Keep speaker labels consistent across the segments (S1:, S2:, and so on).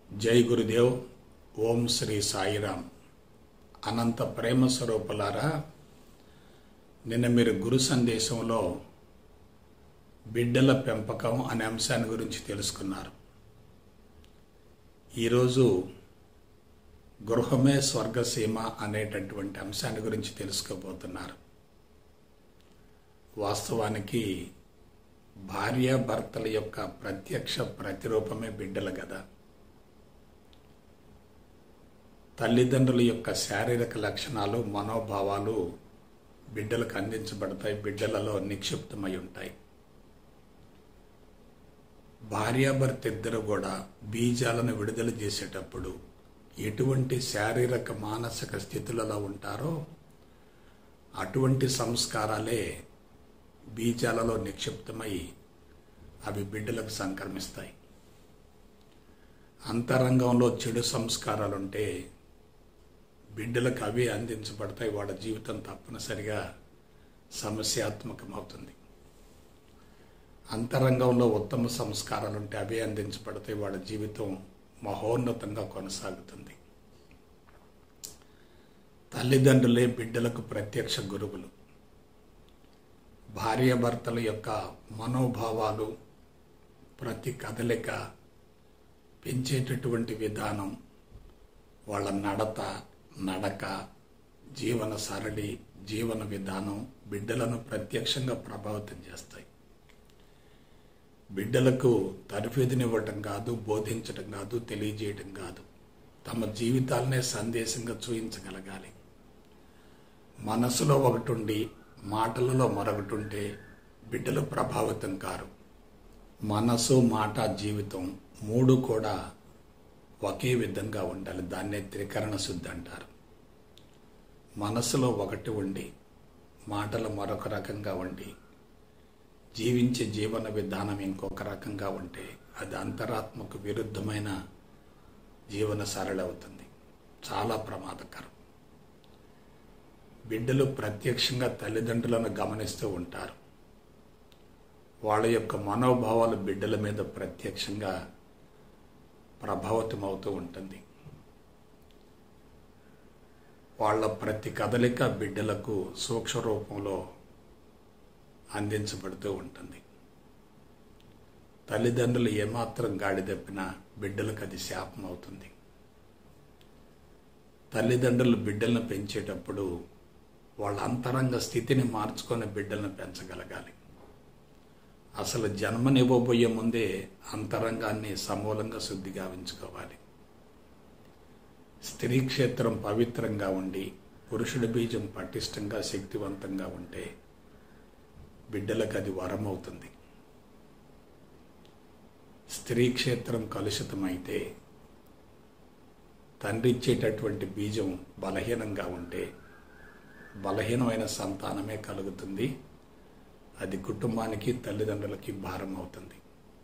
S1: జై గురుదేవ్. ఓం శ్రీ సాయిరామ్. అనంత ప్రేమ స్వరూపులారా, నిన్న మీరు గురు సందేశంలో బిడ్డల పెంపకం అనే అంశాన్ని గురించి తెలుసుకున్నారు. ఈరోజు గృహమే స్వర్గసీమ అనేటటువంటి అంశాన్ని గురించి తెలుసుకోబోతున్నారు. వాస్తవానికి భార్యాభర్తల యొక్క ప్రత్యక్ష ప్రతిరూపమే బిడ్డలు కదా. తల్లిదండ్రుల యొక్క శారీరక లక్షణాలు, మనోభావాలు బిడ్డలకు అందించబడతాయి, బిడ్డలలో నిక్షిప్తమై ఉంటాయి. భార్యాభర్త ఇద్దరు కూడా బీజాలను విడుదల చేసేటప్పుడు ఎటువంటి శారీరక మానసిక స్థితులలో ఉంటారో అటువంటి సంస్కారాలే బీజాలలో నిక్షిప్తమై అవి బిడ్డలకు సంక్రమిస్తాయి. అంతరంగంలో చెడు సంస్కారాలుంటే బిడ్డలకు అవే అందించబడతాయి. వాళ్ళ జీవితం తప్పనిసరిగా సమస్యాత్మకమవుతుంది. అంతరంగంలో ఉత్తమ సంస్కారాలుంటే అవే అందించబడతాయి. వాళ్ళ జీవితం మహోన్నతంగా కొనసాగుతుంది. తల్లిదండ్రులే బిడ్డలకు ప్రత్యక్ష గురువులు. భార్యాభర్తల యొక్క మనోభావాలు, ప్రతి కదలిక, పెంచేటటువంటి విధానం, వాళ్ళ నడక, జీవన సరళి, జీవన విధానం బిడ్డలను ప్రత్యక్షంగా ప్రభావితం చేస్తాయి. బిడ్డలకు తరఫేదునివ్వటం కాదు, బోధించటం కాదు, తెలియజేయటం కాదు, తమ జీవితాలనే సందేశంగా చూయించగలగాలి. మనసులో ఒకటి ఉండి మాటలలో మరొకటి ఉంటే బిడ్డలు ప్రభావితం కారు. మనసు, మాట, జీవితం మూడు కూడా ఒకే విధంగా ఉండాలి. దాన్నే త్రికరణ శుద్ధి అంటారు. మనసులో ఒకటి ఉండి మాటలు మరొక రకంగా ఉండి జీవించే జీవన విధానం ఇంకొక రకంగా ఉంటే అది అంతరాత్మకు విరుద్ధమైన జీవన సరళి అవుతుంది. చాలా ప్రమాదకరం. బిడ్డలు ప్రత్యక్షంగా తల్లిదండ్రులను గమనిస్తూ ఉంటారు. వాళ్ళ యొక్క మనోభావాలు బిడ్డల మీద ప్రత్యక్షంగా ప్రభావితమవుతూ ఉంటుంది. వాళ్ళ ప్రతి కదలిక బిడ్డలకు సూక్ష్మ రూపంలో అందించబడుతూ ఉంటుంది. తల్లిదండ్రులు ఏమాత్రం గాడి తప్పినా బిడ్డలకు అది శాపం అవుతుంది. తల్లిదండ్రులు బిడ్డలను పెంచేటప్పుడు వాళ్ళ అంతరంగ స్థితిని మార్చుకొని బిడ్డలను పెంచగలగాలి. అసలు జన్మనివ్వబోయే ముందే అంతరంగాన్ని సమూలంగా శుద్ధి గావించుకోవాలి. స్త్రీ క్షేత్రం పవిత్రంగా ఉండి పురుషుడి బీజం పటిష్టంగా శక్తివంతంగా ఉంటే బిడ్డలకు అది వరం అవుతుంది. స్త్రీ క్షేత్రం కలుషితమైతే, తండ్రి ఇచ్చేటటువంటి బీజం బలహీనంగా ఉంటే బలహీనమైన సంతానమే కలుగుతుంది. అది కుటుంబానికి, తల్లిదండ్రులకి భారం అవుతుంది.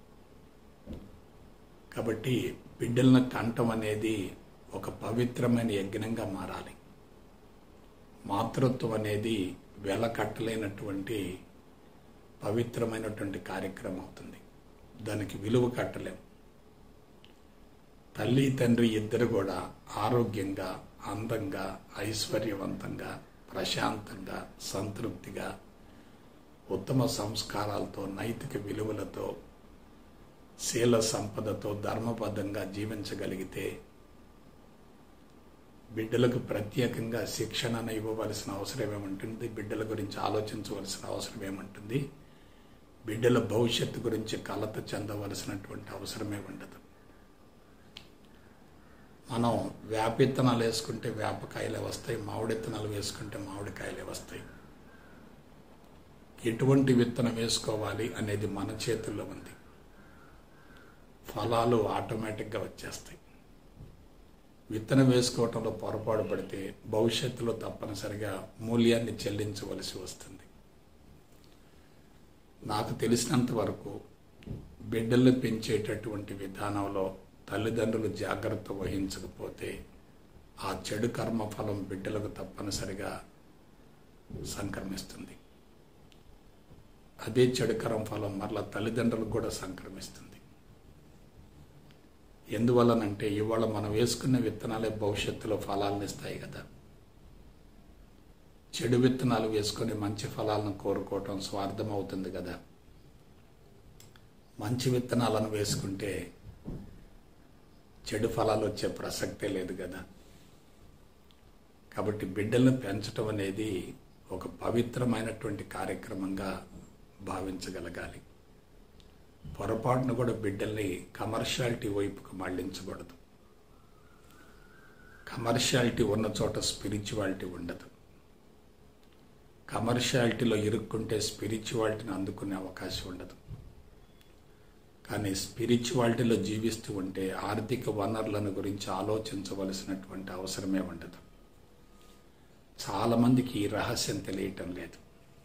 S1: కాబట్టి బిడ్డలను కంటం అనేది ఒక పవిత్రమైన యజ్ఞంగా మారాలి. మాతృత్వం అనేది వెలకట్టలేనటువంటి పవిత్రమైనటువంటి కార్యక్రమం అవుతుంది. దానికి విలువ కట్టలేం. తల్లి, తండ్రి ఇద్దరు కూడా ఆరోగ్యంగా, అందంగా, ఐశ్వర్యవంతంగా, ప్రశాంతంగా, సంతృప్తిగా, ఉత్తమ సంస్కారాలతో, నైతిక విలువలతో, శీల సంపదతో, ధర్మబద్ధంగా జీవించగలిగితే బిడ్డలకు ప్రత్యేకంగా శిక్షణను ఇవ్వవలసిన అవసరం ఏముంటుంది? బిడ్డల గురించి ఆలోచించవలసిన అవసరం ఏముంటుంది? బిడ్డల భవిష్యత్తు గురించి కలత చెందవలసినటువంటి అవసరమే ఉండదు. మనం వేపిత్తనాలు వేసుకుంటే వేపకాయలే వస్తాయి, మామిడిత్తనాలు వేసుకుంటే మామిడికాయలే వస్తాయి. ఎటువంటి విత్తనం వేసుకోవాలి అనేది మన చేతుల్లో ఉంది. ఫలాలు ఆటోమేటిక్గా వచ్చేస్తాయి. విత్తనం వేసుకోవటంలో పొరపాటు పడితే భవిష్యత్తులో తప్పనిసరిగా మూల్యాన్ని చెల్లించవలసి వస్తుంది. నాకు తెలిసినంత వరకు బిడ్డల్ని పెంచేటటువంటి విధానంలో తల్లిదండ్రులు జాగ్రత్త వహించకపోతే ఆ చెడు కర్మఫలం బిడ్డలకు తప్పనిసరిగా సంక్రమిస్తుంది. అదే చెడు కర్మఫలం మరలా తల్లిదండ్రులకు కూడా సంక్రమిస్తుంది. ఎందువలనంటే ఇవాళ మనం వేసుకున్న విత్తనాలే భవిష్యత్తులో ఫలాలను ఇస్తాయి కదా. చెడు విత్తనాలు వేసుకొని మంచి ఫలాలను కోరుకోవటం స్వార్థం అవుతుంది కదా. మంచి విత్తనాలను వేసుకుంటే చెడు ఫలాలు వచ్చే ప్రసక్తే లేదు కదా. కాబట్టి బిడ్డలను పెంచడం అనేది ఒక పవిత్రమైనటువంటి కార్యక్రమంగా భావించగలగాలి. పొరపాటును కూడా బిడ్డల్ని కమర్షియాలిటీ వైపుకు మళ్లించకూడదు. కమర్షియాలిటీ ఉన్న చోట స్పిరిచువాలిటీ ఉండదు. కమర్షియాలిటీలో ఇరుక్కుంటే స్పిరిచువాలిటీని అందుకునే అవకాశం ఉండదు. కానీ స్పిరిచువాలిటీలో జీవిస్తూ ఉంటే ఆర్థిక వనరులను గురించి ఆలోచించవలసినటువంటి అవసరమే ఉండదు. చాలామందికి ఈ రహస్యం తెలియటం లేదు.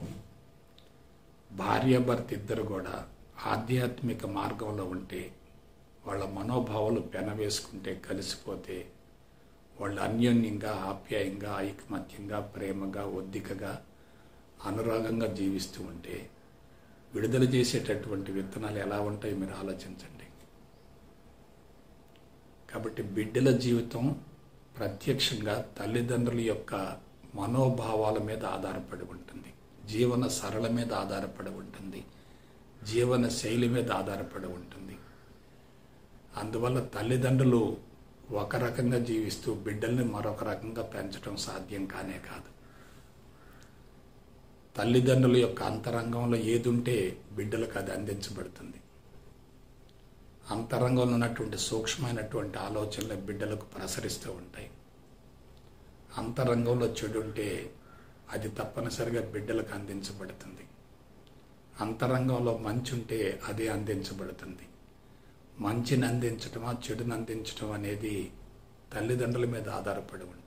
S1: భార్యాభర్త ఇద్దరు కూడా ఆధ్యాత్మిక మార్గంలో ఉంటే, వాళ్ళ మనోభావాలు పెనవేసుకుంటే, కలిసిపోతే, వాళ్ళు అన్యోన్యంగా, ఆప్యాయంగా, ఐకమత్యంగా, ప్రేమగా, ఒద్దికగా, అనురాగంగా జీవిస్తూ ఉంటే విడుదల చేసేటటువంటి విత్తనాలు ఎలా ఉంటాయి మీరు ఆలోచించండి. కాబట్టి బిడ్డల జీవితం ప్రత్యక్షంగా తల్లిదండ్రుల యొక్క మనోభావాల మీద ఆధారపడి ఉంటుంది. జీవన సరళ మీద ఆధారపడి ఉంటుంది. జీవన శైలి మీద ఆధారపడి ఉంటుంది. అందువల్ల తల్లిదండ్రులు ఒక రకంగా జీవిస్తూ బిడ్డల్ని మరొక రకంగా పెంచడం సాధ్యం కానే కాదు. తల్లిదండ్రుల యొక్క అంతరంగంలో ఏదుంటే బిడ్డలకు అది అందించబడుతుంది. అంతరంగంలో ఉన్నటువంటి సూక్ష్మమైనటువంటి ఆలోచనలు బిడ్డలకు ప్రసరిస్తూ ఉంటాయి. అంతరంగంలో చెడు ఉంటే అది తప్పనిసరిగా బిడ్డలకు అందించబడుతుంది. అంతరంగంలో మంచి ఉంటే అదే అందించబడుతుంది. మంచిని అందించటమా చెడుని అందించటం అనేది తల్లిదండ్రుల మీద ఆధారపడి ఉంటుంది.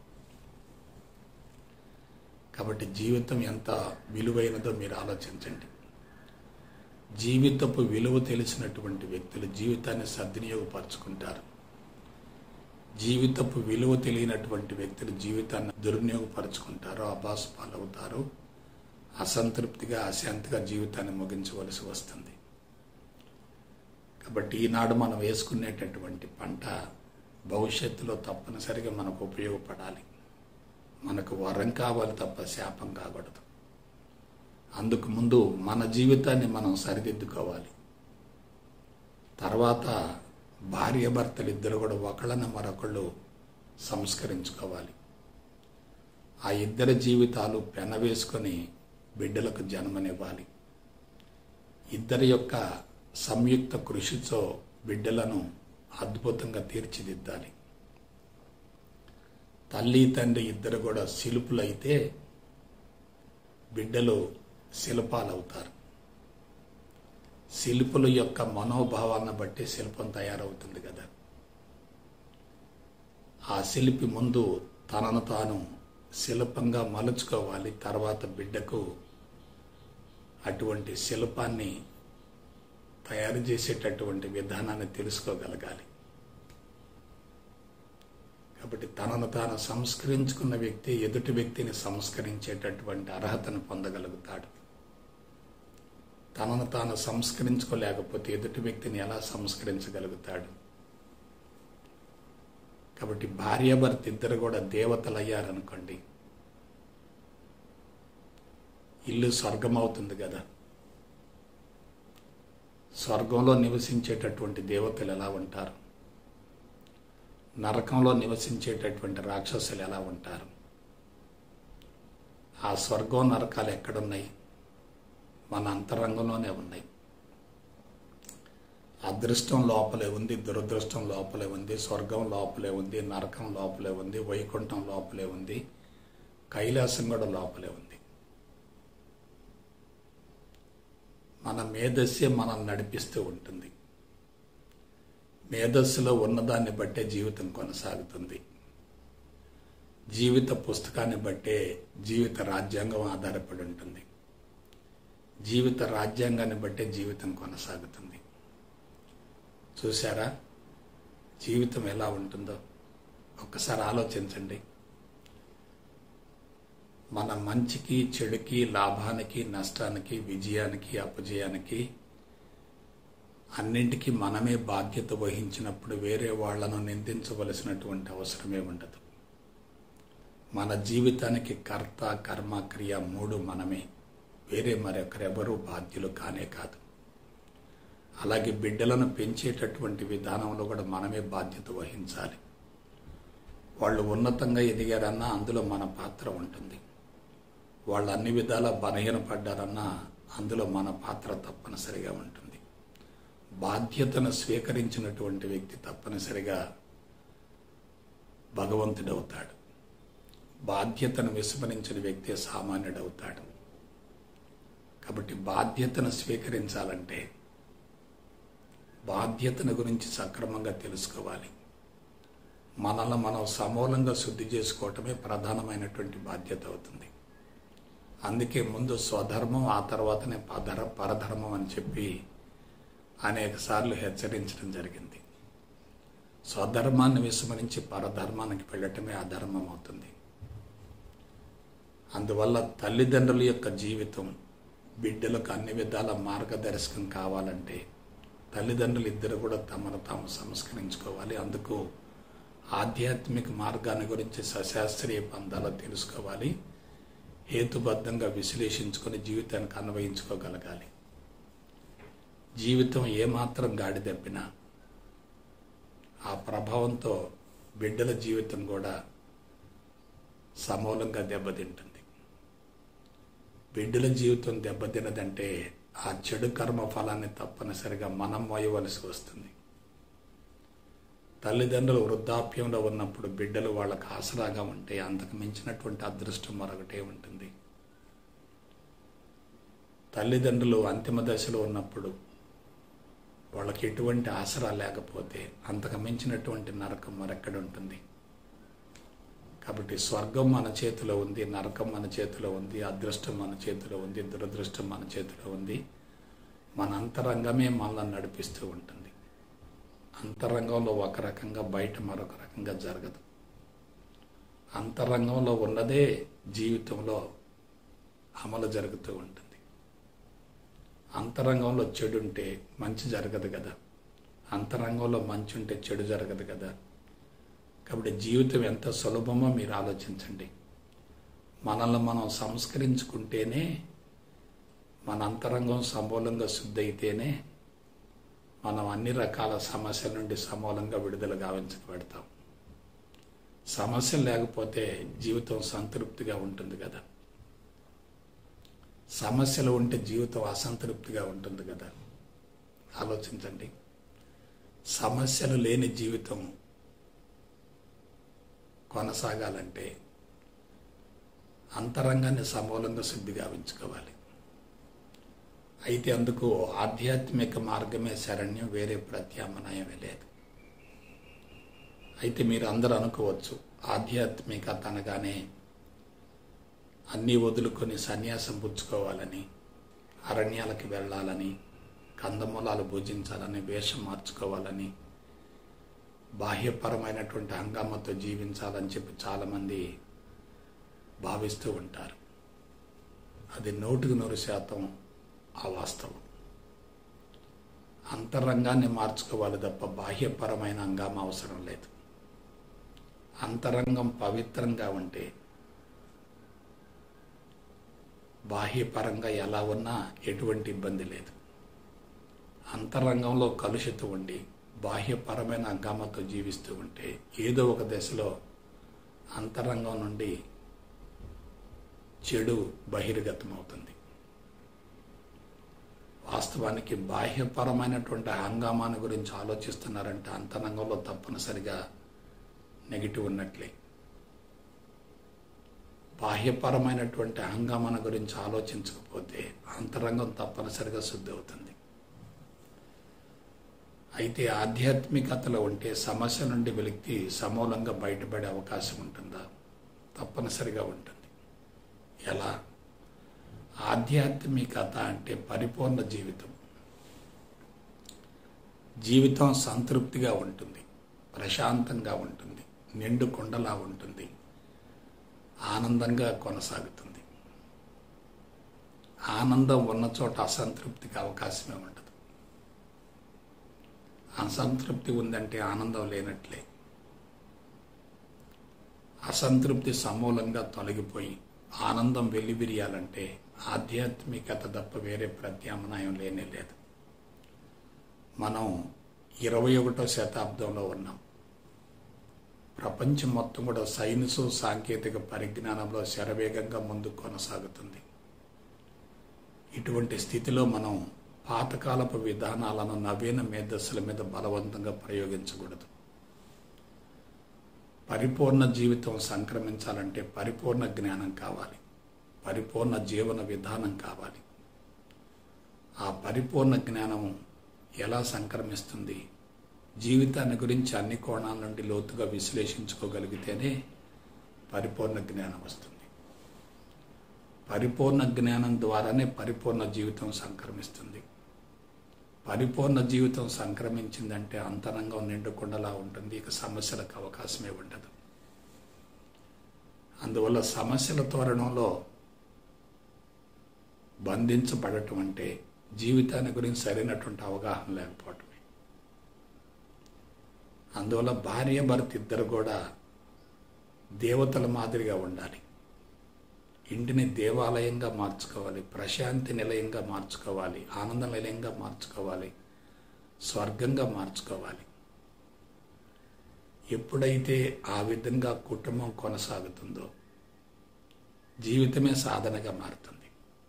S1: కాబట్టి జీవితం ఎంత విలువైనదో మీరు ఆలోచించండి. జీవితపు విలువ తెలిసినటువంటి వ్యక్తులు జీవితాన్ని సద్వినియోగపరుచుకుంటారు. జీవితపు విలువ తెలియనటువంటి వ్యక్తులు జీవితాన్ని దుర్వినియోగపరుచుకుంటారు, అబాసు పాలవుతారు, అసంతృప్తిగా, అశాంతిగా జీవితాన్ని ముగించవలసి వస్తుంది. కాబట్టి ఈనాడు మనం వేసుకునేటటువంటి పంట భవిష్యత్తులో తప్పనిసరిగా మనకు ఉపయోగపడాలి. మనకు వరం కావాలి తప్ప శాపం కాకూడదు. అందుకు ముందు మన జీవితాన్ని మనం సరిదిద్దుకోవాలి. తర్వాత భార్యాభర్తలు ఇద్దరు కూడా ఒకళ్ళని మరొకళ్ళు సంస్కరించుకోవాలి. ఆ ఇద్దరి జీవితాలు పెనవేసుకొని బిడ్డలకు జన్మనివ్వాలి. ఇద్దరి యొక్క సంయుక్త కృషితో బిడ్డలను అద్భుతంగా తీర్చిదిద్దాలి. తల్లి తండ్రి ఇద్దరు కూడా శిల్పులైతే బిడ్డలు శిల్పాలవుతారు. శిల్పుల యొక్క మనోభావాలను బట్టి శిల్పం తయారవుతుంది కదా. ఆ శిల్పి ముందు తనను తాను శిల్పంగా మలుచుకోవాలి. తర్వాత బిడ్డకు అటువంటి శిల్పాన్ని తయారు చేసేటటువంటి విధానాన్ని తెలుసుకోగలగాలి. కాబట్టి తనను తాను సంస్కరించుకున్న వ్యక్తి ఎదుటి వ్యక్తిని సంస్కరించేటటువంటి అర్హతను పొందగలుగుతాడు. తనను తాను సంస్కరించుకోలేకపోతే ఎదుటి వ్యక్తిని ఎలా సంస్కరించగలుగుతాడు? కాబట్టి భార్యాభర్త ఇద్దరు కూడా దేవతలు అయ్యారనుకోండి, ఇల్లు స్వర్గం అవుతుంది కదా. స్వర్గంలో నివసించేటటువంటి దేవతలు ఎలా ఉంటారు? నరకంలో నివసించేటటువంటి రాక్షసులు ఎలా ఉంటారు? ఆ స్వర్గం నరకాలు ఎక్కడున్నాయి? మన అంతరంగంలోనే ఉన్నాయి. అదృష్టం లోపలే ఉంది, దురదృష్టం లోపలే ఉంది, స్వర్గం లోపలే ఉంది, నరకం లోపలే ఉంది, వైకుంఠం లోపలే ఉంది, కైలాసం కూడా లోపలే ఉంది. మన మేధస్సే మనల్ని నడిపిస్తూ ఉంటుంది. మేధస్సులో ఉన్నదాన్ని బట్టే జీవితం కొనసాగుతుంది. జీవిత పుస్తకాన్ని బట్టే జీవిత రాజ్యాంగం ఆధారపడి ఉంటుంది. జీవిత రాజ్యాంగాన్ని బట్టే జీవితం కొనసాగుతుంది. చూసారా జీవితం ఎలా ఉంటుందో? ఒక్కసారి ఆలోచించండి. మన మంచికి చెడుకి, లాభానికి నష్టానికి, విజయానికి అపజయానికి అన్నింటికీ మనమే బాధ్యత వహించినప్పుడు వేరే వాళ్లను నిందించవలసినటువంటి అవసరమే ఉండదు. మన జీవితానికి కర్త, కర్మ, క్రియ 3 మనమే, వేరే మరొకరెవరూ బాధ్యులు కానే కాదు. అలాగే బిడ్డలను పెంచేటటువంటి విధానంలో కూడా మనమే బాధ్యత వహించాలి. వాళ్ళు ఉన్నతంగా ఎదిగారన్నా అందులో మన పాత్ర ఉంటుంది. వాళ్ళు అన్ని విధాలా బలహీనపడ్డారన్నా అందులో మన పాత్ర తప్పనిసరిగా ఉంటుంది. బాధ్యతను స్వీకరించినటువంటి వ్యక్తి తప్పనిసరిగా భగవంతుడవుతాడు. బాధ్యతను విస్మరించిన వ్యక్తి సామాన్యుడవుతాడు. కాబట్టి బాధ్యతను స్వీకరించాలంటే బాధ్యతను గురించి సక్రమంగా తెలుసుకోవాలి. మనల్ని మనం సమూలంగా శుద్ధి చేసుకోవటమే ప్రధానమైనటువంటి బాధ్యత అవుతుంది. అందుకే ముందు స్వధర్మం, ఆ తర్వాతనే పరధర్మం అని చెప్పి అనేక సార్లు హెచ్చరించడం జరిగింది. స్వధర్మాన్ని విస్మరించి పరధర్మానికి వెళ్ళటమే అధర్మం అవుతుంది. అందువల్ల తల్లిదండ్రుల యొక్క జీవితం బిడ్డలకు అన్ని విధాల మార్గదర్శకం కావాలంటే తల్లిదండ్రులు ఇద్దరు కూడా తమను తాము సంస్కరించుకోవాలి. అందుకు ఆధ్యాత్మిక మార్గాన్ని గురించి సశాస్త్రీయ పందాలు తెలుసుకోవాలి. హేతుబద్ధంగా విశ్లేషించుకొని జీవితానికి అన్వయించుకోగలగాలి. జీవితం ఏమాత్రం గాడి తప్పినా ఆ ప్రభావంతో బిడ్డల జీవితం కూడా సమూలంగా దెబ్బతింటుంది. బిడ్డల జీవితం దెబ్బతినదంటే ఆ చెడు కర్మ ఫలాన్ని తప్పనిసరిగా మనం మోయవలసి వస్తుంది. తల్లిదండ్రులు వృద్ధాప్యంలో ఉన్నప్పుడు బిడ్డలు వాళ్ళకు ఆసరాగా ఉంటే అంతకు మించినటువంటి అదృష్టం మరొకటే ఉంటుంది. తల్లిదండ్రులు అంతిమ దశలో ఉన్నప్పుడు వాళ్ళకి ఎటువంటి ఆసరా లేకపోతే అంతకు మించినటువంటి నరకం మరెక్కడ ఉంటుంది. కాబట్టి స్వర్గం మన చేతిలో ఉంది, నరకం మన చేతిలో ఉంది, అదృష్టం మన చేతిలో ఉంది, దురదృష్టం మన చేతిలో ఉంది. మన అంతరంగమే మనల్ని నడిపిస్తూ ఉంటుంది. అంతరంగంలో ఒక రకంగా, బయట మరొక రకంగా జరగదు. అంతరంగంలో ఉన్నదే జీవితంలో అమలు జరుగుతూ ఉంటుంది. అంతరంగంలో చెడు ఉంటే మంచి జరగదు కదా, అంతరంగంలో మంచి ఉంటే చెడు జరగదు కదా. కాబట్టి జీవితం ఎంత సులభమో మీరు ఆలోచించండి. మనల్ని మనం సంస్కరించుకుంటేనే, మన అంతరంగం సమూలంగా శుద్ధి అయితేనే మనం అన్ని రకాల సమస్యల నుండి సమూలంగా విడుదల గావించబడతాం. సమస్యలు లేకపోతే జీవితం సంతృప్తిగా ఉంటుంది కదా. సమస్యలు ఉంటే జీవితం అసంతృప్తిగా ఉంటుంది కదా. ఆలోచించండి. సమస్యలు లేని జీవితం కొనసాగాలంటే అంతరంగాన్ని సమూలంగా శుద్ధి గావించుకోవాలి. అయితే అందుకు ఆధ్యాత్మిక మార్గమే శరణ్యం, వేరే ప్రత్యామ్నాయమే లేదు. అయితే మీరు అందరూ అనుకోవచ్చు, ఆధ్యాత్మికత అనగానే అన్నీ వదులుకొని సన్యాసం పుచ్చుకోవాలని, అరణ్యాలకి వెళ్ళాలని, కందమూలాలు భుజించాలని, వేషం మార్చుకోవాలని, బాహ్యపరమైనటువంటి హంగామాతో జీవించాలని చెప్పి చాలామంది భావిస్తూ ఉంటారు. అది 100% అవాస్తవం. అంతరంగాన్ని మార్చుకోవాలి తప్ప బాహ్యపరమైన హంగామా అవసరం లేదు. అంతరంగం పవిత్రంగా ఉంటే బాహ్యపరంగా ఎలా ఉన్నా ఎటువంటి ఇబ్బంది లేదు. అంతరంగంలో కలుషితం ఉండి బాహ్యపరమైన హంగామాతో జీవిస్తూ ఉంటే ఏదో ఒక దశలో అంతరంగం నుండి చెడు బహిర్గతం అవుతుంది. వాస్తవానికి బాహ్యపరమైనటువంటి హంగామాన్ని గురించి ఆలోచిస్తున్నారంటే అంతరంగంలో తప్పనిసరిగా నెగిటివ్ ఉన్నట్లే. బాహ్యపరమైనటువంటి హంగామాన్ని గురించి ఆలోచించకపోతే అంతరంగం తప్పనిసరిగా శుద్ధి అవుతుంది. అయితే ఆధ్యాత్మికతలో ఉంటే సమస్య నుండి వ్యక్తి సమూలంగా బయటపడే అవకాశం ఉంటుందా? తప్పనిసరిగా ఉంటుంది. ఎలా? ఆధ్యాత్మికత అంటే పరిపూర్ణ జీవితం. జీవితం సంతృప్తిగా ఉంటుంది, ప్రశాంతంగా ఉంటుంది, నిండు కొండలా ఉంటుంది, ఆనందంగా కొనసాగుతుంది. ఆనందం ఉన్న చోట అసంతృప్తికి అవకాశమే ఉండదు. అసంతృప్తి ఉందంటే ఆనందం లేనట్లే. అసంతృప్తి సమూలంగా తొలగిపోయి ఆనందం వెల్లివిరియాలంటే ఆధ్యాత్మికత తప్ప వేరే ప్రత్యామ్నాయం లేనే లేదు. మనం 21వ శతాబ్దంలో ఉన్నాం. ప్రపంచం మొత్తం కూడా సైన్సు సాంకేతిక పరిజ్ఞానంలో శరవేగంగా ముందుకు కొనసాగుతుంది. ఇటువంటి స్థితిలో మనం పాతకాలపు విధానాలను నవీన మేధస్సుల మీద బలవంతంగా ప్రయోగించకూడదు. పరిపూర్ణ జీవితం సంక్రమించాలంటే పరిపూర్ణ జ్ఞానం కావాలి, పరిపూర్ణ జీవన విధానం కావాలి. ఆ పరిపూర్ణ జ్ఞానం ఎలా సంక్రమిస్తుంది? జీవితాన్ని గురించి అన్ని కోణాల నుండి లోతుగా విశ్లేషించుకోగలిగితేనే పరిపూర్ణ జ్ఞానం వస్తుంది. పరిపూర్ణ జ్ఞానం ద్వారానే పరిపూర్ణ జీవితం సంక్రమిస్తుంది. పరిపూర్ణ జీవితం సంక్రమించిందంటే అంతరంగం నిండుకుండలా ఉంటుంది. ఇక సమస్యలకు అవకాశమే ఉండదు. అందువల్ల సమస్యల తోరణంలో బంధించబడటం అంటే జీవితాన్ని గురించి సరైనటువంటి అవగాహన లేకపోవటమే. అందువల్ల భార్య భర్త ఇద్దరు కూడా దేవతల మాదిరిగా ఉండాలి. ఇంటిని దేవాలయంగా మార్చుకోవాలి, ప్రశాంతి నిలయంగా మార్చుకోవాలి, ఆనంద నిలయంగా మార్చుకోవాలి, స్వర్గంగా మార్చుకోవాలి. ఎప్పుడైతే ఆ విధంగా కుటుంబం కొనసాగుతుందో జీవితమే సాధనగా మారుతుంది.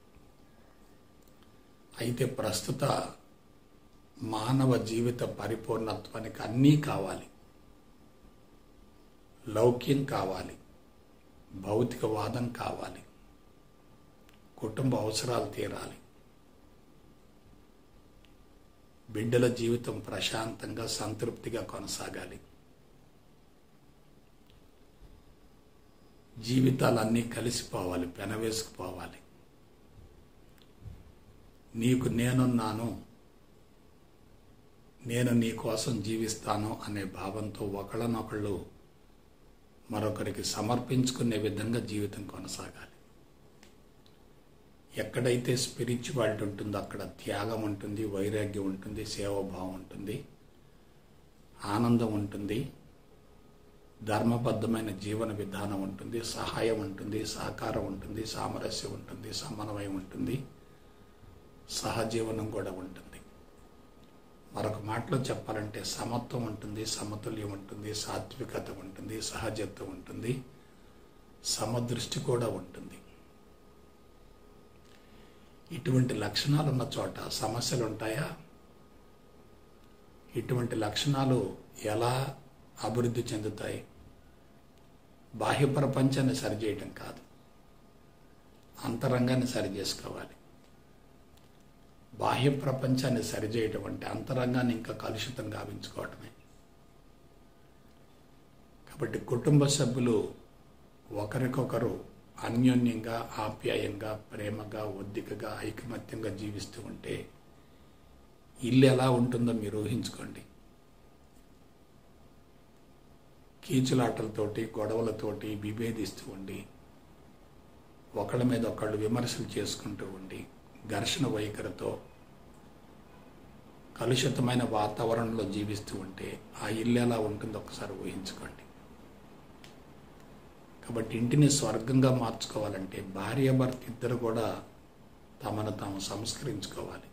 S1: అయితే ప్రస్తుత మానవ జీవిత పరిపూర్ణత్వానికి అన్నీ కావాలి. లౌక్యం కావాలి, భౌతికవాదం కావాలి, కుటుంబ అవసరాలు తీరాలి, బిడ్డల జీవితం ప్రశాంతంగా సంతృప్తిగా కొనసాగాలి. జీవితాలన్నీ కలిసిపోవాలి, పెనవేసుకుపోవాలి. నీకు నేనున్నాను, నేను నీ కోసం జీవిస్తాను అనే భావంతో ఒకళ్ళనొకళ్ళు మరొకరికి సమర్పించుకునే విధంగా జీవితం కొనసాగాలి. ఎక్కడైతే స్పిరిచువాలిటీ ఉంటుందో అక్కడ త్యాగం ఉంటుంది, వైరాగ్యం ఉంటుంది, సేవాభావం ఉంటుంది, ఆనందం ఉంటుంది, ధర్మబద్ధమైన జీవన విధానం ఉంటుంది, సహాయం ఉంటుంది, సహకారం ఉంటుంది, సామరస్యం ఉంటుంది, సమన్వయం ఉంటుంది, సహజీవనం కూడా ఉంటుంది. మరొక మాటలో చెప్పాలంటే సమత్వం ఉంటుంది, సమతుల్యం ఉంటుంది, సాత్వికత ఉంటుంది, సహజత్వం ఉంటుంది, సమదృష్టి కూడా ఉంటుంది. ఇటువంటి లక్షణాలు ఉన్న చోట సమస్యలు ఉంటాయా? ఇటువంటి లక్షణాలు ఎలా అభివృద్ధి చెందుతాయి? బాహ్య ప్రపంచాన్ని సరిచేయటం కాదు, అంతరంగాన్ని సరిచేసుకోవాలి. బాహ్య ప్రపంచాన్ని సరిచేయటం అంటే అంతరంగాన్ని ఇంకా కలుషితం గావించుకోవటమే. కాబట్టి కుటుంబ సభ్యులు ఒకరికొకరు అన్యోన్యంగా, ఆప్యాయంగా, ప్రేమగా, ఒద్దికగా, ఐకమత్యంగా జీవిస్తూ ఉంటే ఇల్లు ఎలా ఉంటుందో మీరు ఊహించుకోండి. కీచులాటలతోటి, గొడవలతోటి విభేదిస్తూ ఉండి, ఒకళ్ళ మీద ఒకళ్ళు విమర్శలు చేసుకుంటూ ఉండి, ఘర్షణ వైఖరితో కలుషితమైన వాతావరణంలో జీవిస్తూ ఉంటే ఆ ఇల్లు ఎలా ఉంటుందో ఒకసారి ఊహించుకోండి. కాబట్టి ఇంటిని స్వర్గంగా మార్చుకోవాలంటే భార్య భర్త ఇద్దరు కూడా తమను తాము సంస్కరించుకోవాలి.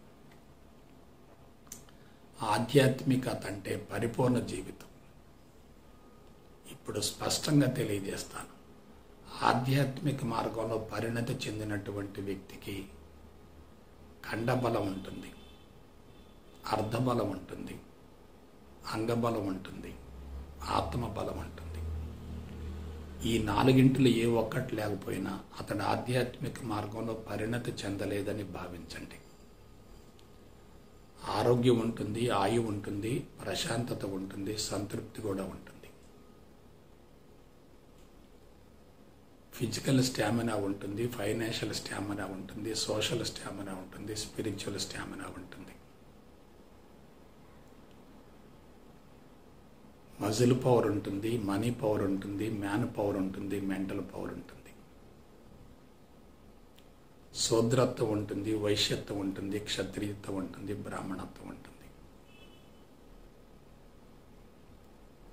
S1: ఆధ్యాత్మికత అంటే పరిపూర్ణ జీవితం. ఇప్పుడు స్పష్టంగా తెలియజేస్తాను. ఆధ్యాత్మిక మార్గంలో పరిణతి చెందినటువంటి వ్యక్తికి ఖండబలం ఉంటుంది, అర్ధబలం ఉంటుంది, అంగబలం ఉంటుంది, ఆత్మబలం ఉంటుంది. ఈ నాలుగింటిలో ఏ ఒక్కటి లేకపోయినా అతడు ఆధ్యాత్మిక మార్గంలో పరిణతి చెందలేదని భావించండి. ఆరోగ్యం ఉంటుంది, ఆయువు ఉంటుంది, ప్రశాంతత ఉంటుంది, సంతృప్తి కూడా ఉంటుంది. ఫిజికల్ స్టామినా ఉంటుంది, ఫైనాన్షియల్ స్టామినా ఉంటుంది, సోషల్ స్టామినా ఉంటుంది, స్పిరిచువల్ స్టామినా ఉంటుంది. మజిల్ పవర్ ఉంటుంది, మనీ పవర్ ఉంటుంది, మ్యాన్ పవర్ ఉంటుంది, మెంటల్ పవర్ ఉంటుంది, శూద్రత్వం ఉంటుంది, వైశ్యత్వం ఉంటుంది, క్షత్రియత్వం ఉంటుంది, బ్రాహ్మణత్వం ఉంటుంది.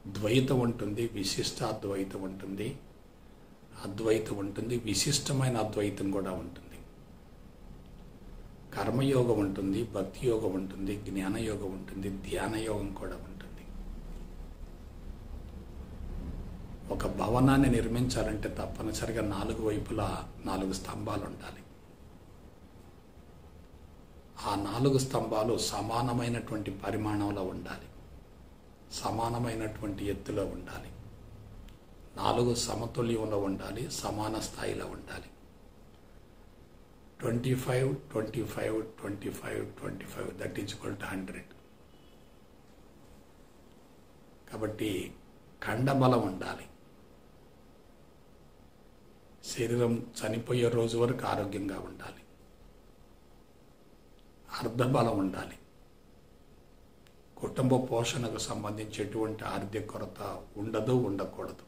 S1: ద్వైతం ఉంటుంది, విశిష్టాద్వైతం ఉంటుంది, అద్వైతం ఉంటుంది, విశిష్టమైన అద్వైతం కూడా ఉంటుంది. కర్మయోగం ఉంటుంది, భక్తి యోగం ఉంటుంది, జ్ఞానయోగం ఉంటుంది, ధ్యానయోగం కూడా ఉంటుంది. ఒక భవనాన్ని నిర్మించాలంటే తప్పనిసరిగా 4 వైపులా 4 స్తంభాలు ఉండాలి. ఆ 4 స్తంభాలు సమానమైనటువంటి పరిమాణంలో ఉండాలి, సమానమైనటువంటి ఎత్తులో ఉండాలి, 4 సమతుల్యంలో ఉండాలి, సమాన స్థాయిలో ఉండాలి. 25, 25, 25, 25 దట్ ఈజ్ ఈక్వల్ టు 100. కాబట్టి ఖండబలం ఉండాలి. శరీరం చనిపోయే రోజు వరకు ఆరోగ్యంగా ఉండాలి. అర్ధబలం ఉండాలి. కుటుంబ పోషణకు సంబంధించి ఎటువంటి ఆర్థిక కొరత ఉండదు, ఉండకూడదు.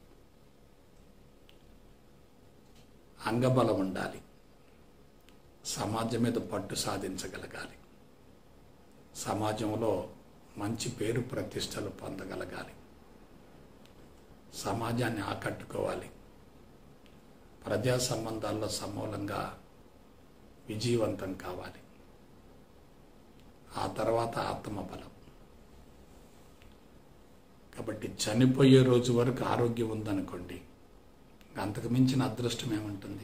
S1: అంగబలం ఉండాలి. సమాజం మీద పట్టు సాధించగలగాలి. సమాజంలో మంచి పేరు ప్రతిష్టలు పొందగలగాలి. సమాజాన్ని ఆకట్టుకోవాలి. ప్రజా సంబంధాల్లో సమూలంగా విజయవంతం కావాలి. ఆ తర్వాత ఆత్మబలం. కాబట్టి చనిపోయే రోజు వరకు ఆరోగ్యం ఉందనుకోండి, అంతకు మించిన అదృష్టం ఏముంటుంది?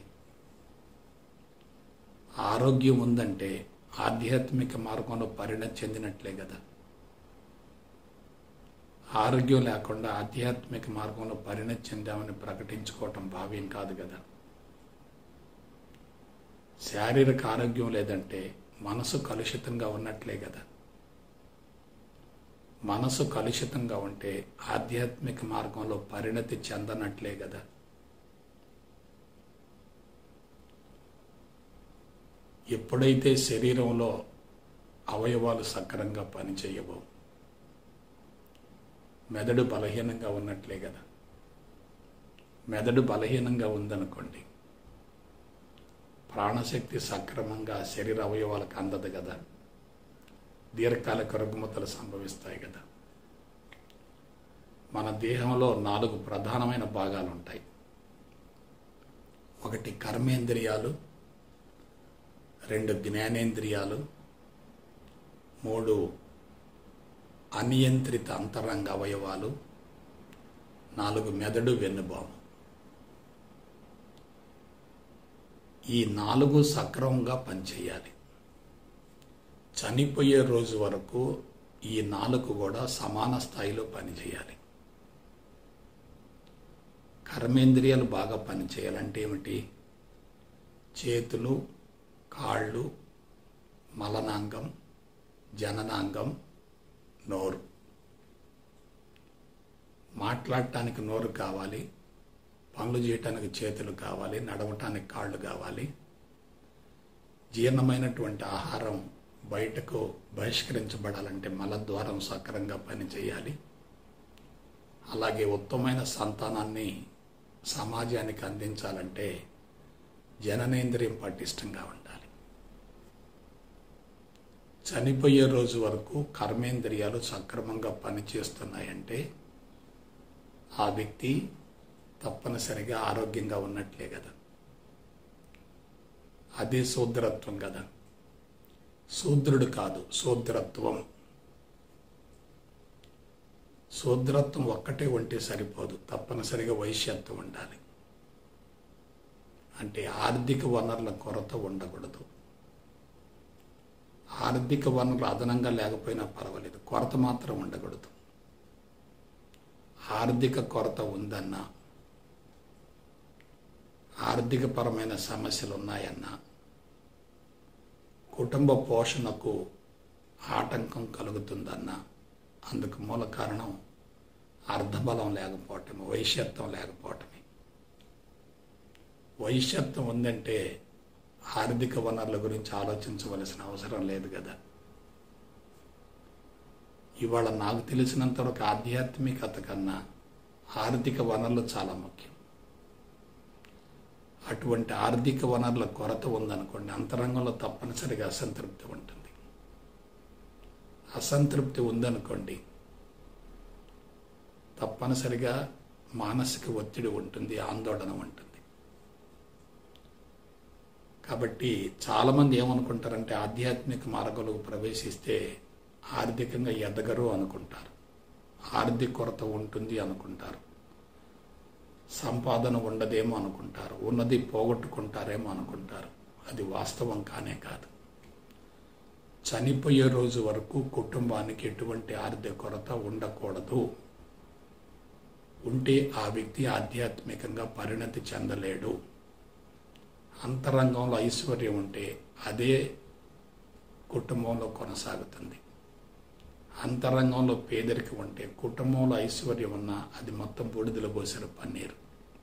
S1: ఆరోగ్యం ఉందంటే ఆధ్యాత్మిక మార్గంలో పరిణతి చెందినట్లే కదా. ఆరోగ్యం లేకుండా ఆధ్యాత్మిక మార్గంలో పరిణతి చెందామని ప్రకటించుకోవటం భావ్యం కాదు కదా. శారీరక ఆరోగ్యం లేదంటే మనసు కలుషితంగా ఉన్నట్లే కదా. మనసు కలుషితంగా ఉంటే ఆధ్యాత్మిక మార్గంలో పరిణతి చెందనట్లే కదా. ఎప్పుడైతే శరీరంలో అవయవాలు సక్రంగా పనిచేయవో మెదడు బలహీనంగా ఉన్నట్లే కదా. మెదడు బలహీనంగా ఉందనుకోండి, ప్రాణశక్తి సక్రమంగా శరీర అవయవాలకు అందదు కదా. దీర్ఘకాలిక రుగ్మతలు సంభవిస్తాయి కదా. మన దేహంలో 4 ప్రధానమైన భాగాలు ఉంటాయి. 1 కర్మేంద్రియాలు, 2 జ్ఞానేంద్రియాలు, 3 అనియంత్రిత అంతరంగ అవయవాలు, 4 మెదడు వెన్నుబాము. ఈ 4 సక్రమంగా పనిచేయాలి. చనిపోయే రోజు వరకు ఈ 4 కూడా సమాన స్థాయిలో పనిచేయాలి. కర్మేంద్రియాలు బాగా పనిచేయాలంటే ఏమిటి? చేతులు, కాళ్ళు, మలనాంగం, జననాంగం, నోరు. మాట్లాడటానికి నోరు కావాలి, పనులు చేయటానికి చేతులు కావాలి, నడవటానికి కాళ్ళు కావాలి. జీర్ణమైనటువంటి ఆహారం బయటకు బహిష్కరించబడాలంటే మలద్వారం సక్రంగా పనిచేయాలి. అలాగే ఉత్తమమైన సంతానాన్ని సమాజానికి అందించాలంటే జననేంద్రియం పటిష్టంగా ఉండాలి. చనిపోయే రోజు వరకు కర్మేంద్రియాలు సక్రమంగా పనిచేస్తున్నాయంటే ఆ వ్యక్తి తప్పనిసరిగా ఆరోగ్యంగా ఉన్నట్లే కదా. అదే శూద్రత్వం కదా. శూద్రుడు కాదు, శూద్రత్వం. శూద్రత్వం ఒక్కటే ఉంటే సరిపోదు, తప్పనిసరిగా వైశ్యత్వం ఉండాలి. అంటే ఆర్థిక వనరుల కొరత ఉండకూడదు. ఆర్థిక వనరులు అదనంగా లేకపోయినా పర్వాలేదు, కొరత మాత్రం ఉండకూడదు. ఆర్థిక కొరత ఉందన్నా, ఆర్థికపరమైన సమస్యలు ఉన్నాయన్నా, కుటుంబ పోషణకు ఆటంకం కలుగుతుందన్నా అందుకు మూల కారణం అర్ధబలం లేకపోవటమే, వైశ్యత్వం లేకపోవటమే. వైశ్యత్వం ఉందంటే ఆర్థిక వనరుల గురించి ఆలోచించవలసిన అవసరం లేదు కదా. ఇవాళ నాకు తెలిసినంతవరకు ఆధ్యాత్మికత కన్నా ఆర్థిక వనరులు చాలా ముఖ్యం. అటువంటి ఆర్థిక వనరుల కొరత ఉందనుకోండి, అంతరంగంలో తప్పనిసరిగా అసంతృప్తి ఉంటుంది. అసంతృప్తి ఉందనుకోండి, తప్పనిసరిగా మానసిక ఒత్తిడి ఉంటుంది, ఆందోళన ఉంటుంది. కాబట్టి చాలామంది ఏమనుకుంటారంటే ఆధ్యాత్మిక మార్గంలోకి ప్రవేశిస్తే ఆర్థికంగా ఎదగరు అనుకుంటారు, ఆర్థిక కొరత ఉంటుంది అనుకుంటారు, సంపాదన ఉండదేమో అనుకుంటారు, ఉన్నది పోగొట్టుకుంటారేమో అనుకుంటారు. అది వాస్తవం కానే కాదు. చనిపోయే రోజు వరకు కుటుంబానికి ఎటువంటి ఆర్థిక కొరత ఉండకూడదు. ఉంటే ఆ వ్యక్తి ఆధ్యాత్మికంగా పరిణతి చెందలేడు. అంతరంగంలో ఐశ్వర్యం ఉంటే అదే కుటుంబంలో కొనసాగుతుంది. అంతరంగంలో పేదరికం ఉంటే కుటుంబంలో ఐశ్వర్యం ఉన్నా అది మొత్తం బూడిదలో పోసిన పన్నీరు.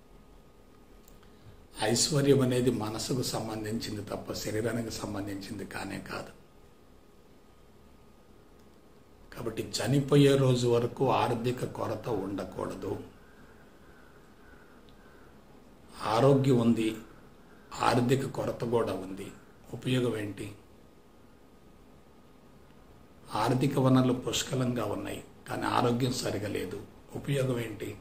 S1: ఐశ్వర్యం అనేది మనసుకు సంబంధించింది తప్ప శరీరానికి సంబంధించింది కానే కాదు. కాబట్టి చనిపోయే రోజు వరకు ఆర్థిక కొరత ఉండకూడదు. ఆరోగ్యం ఉంది, ఆర్థిక కొరత కూడా ఉంది. ఉపయోగం ఏంటి? ఆర్థిక వనరులు పుష్కలంగా ఉన్నాయి, కానీ ఆరోగ్యం సరిగా లేదు. ఉపయోగం ఏంటి?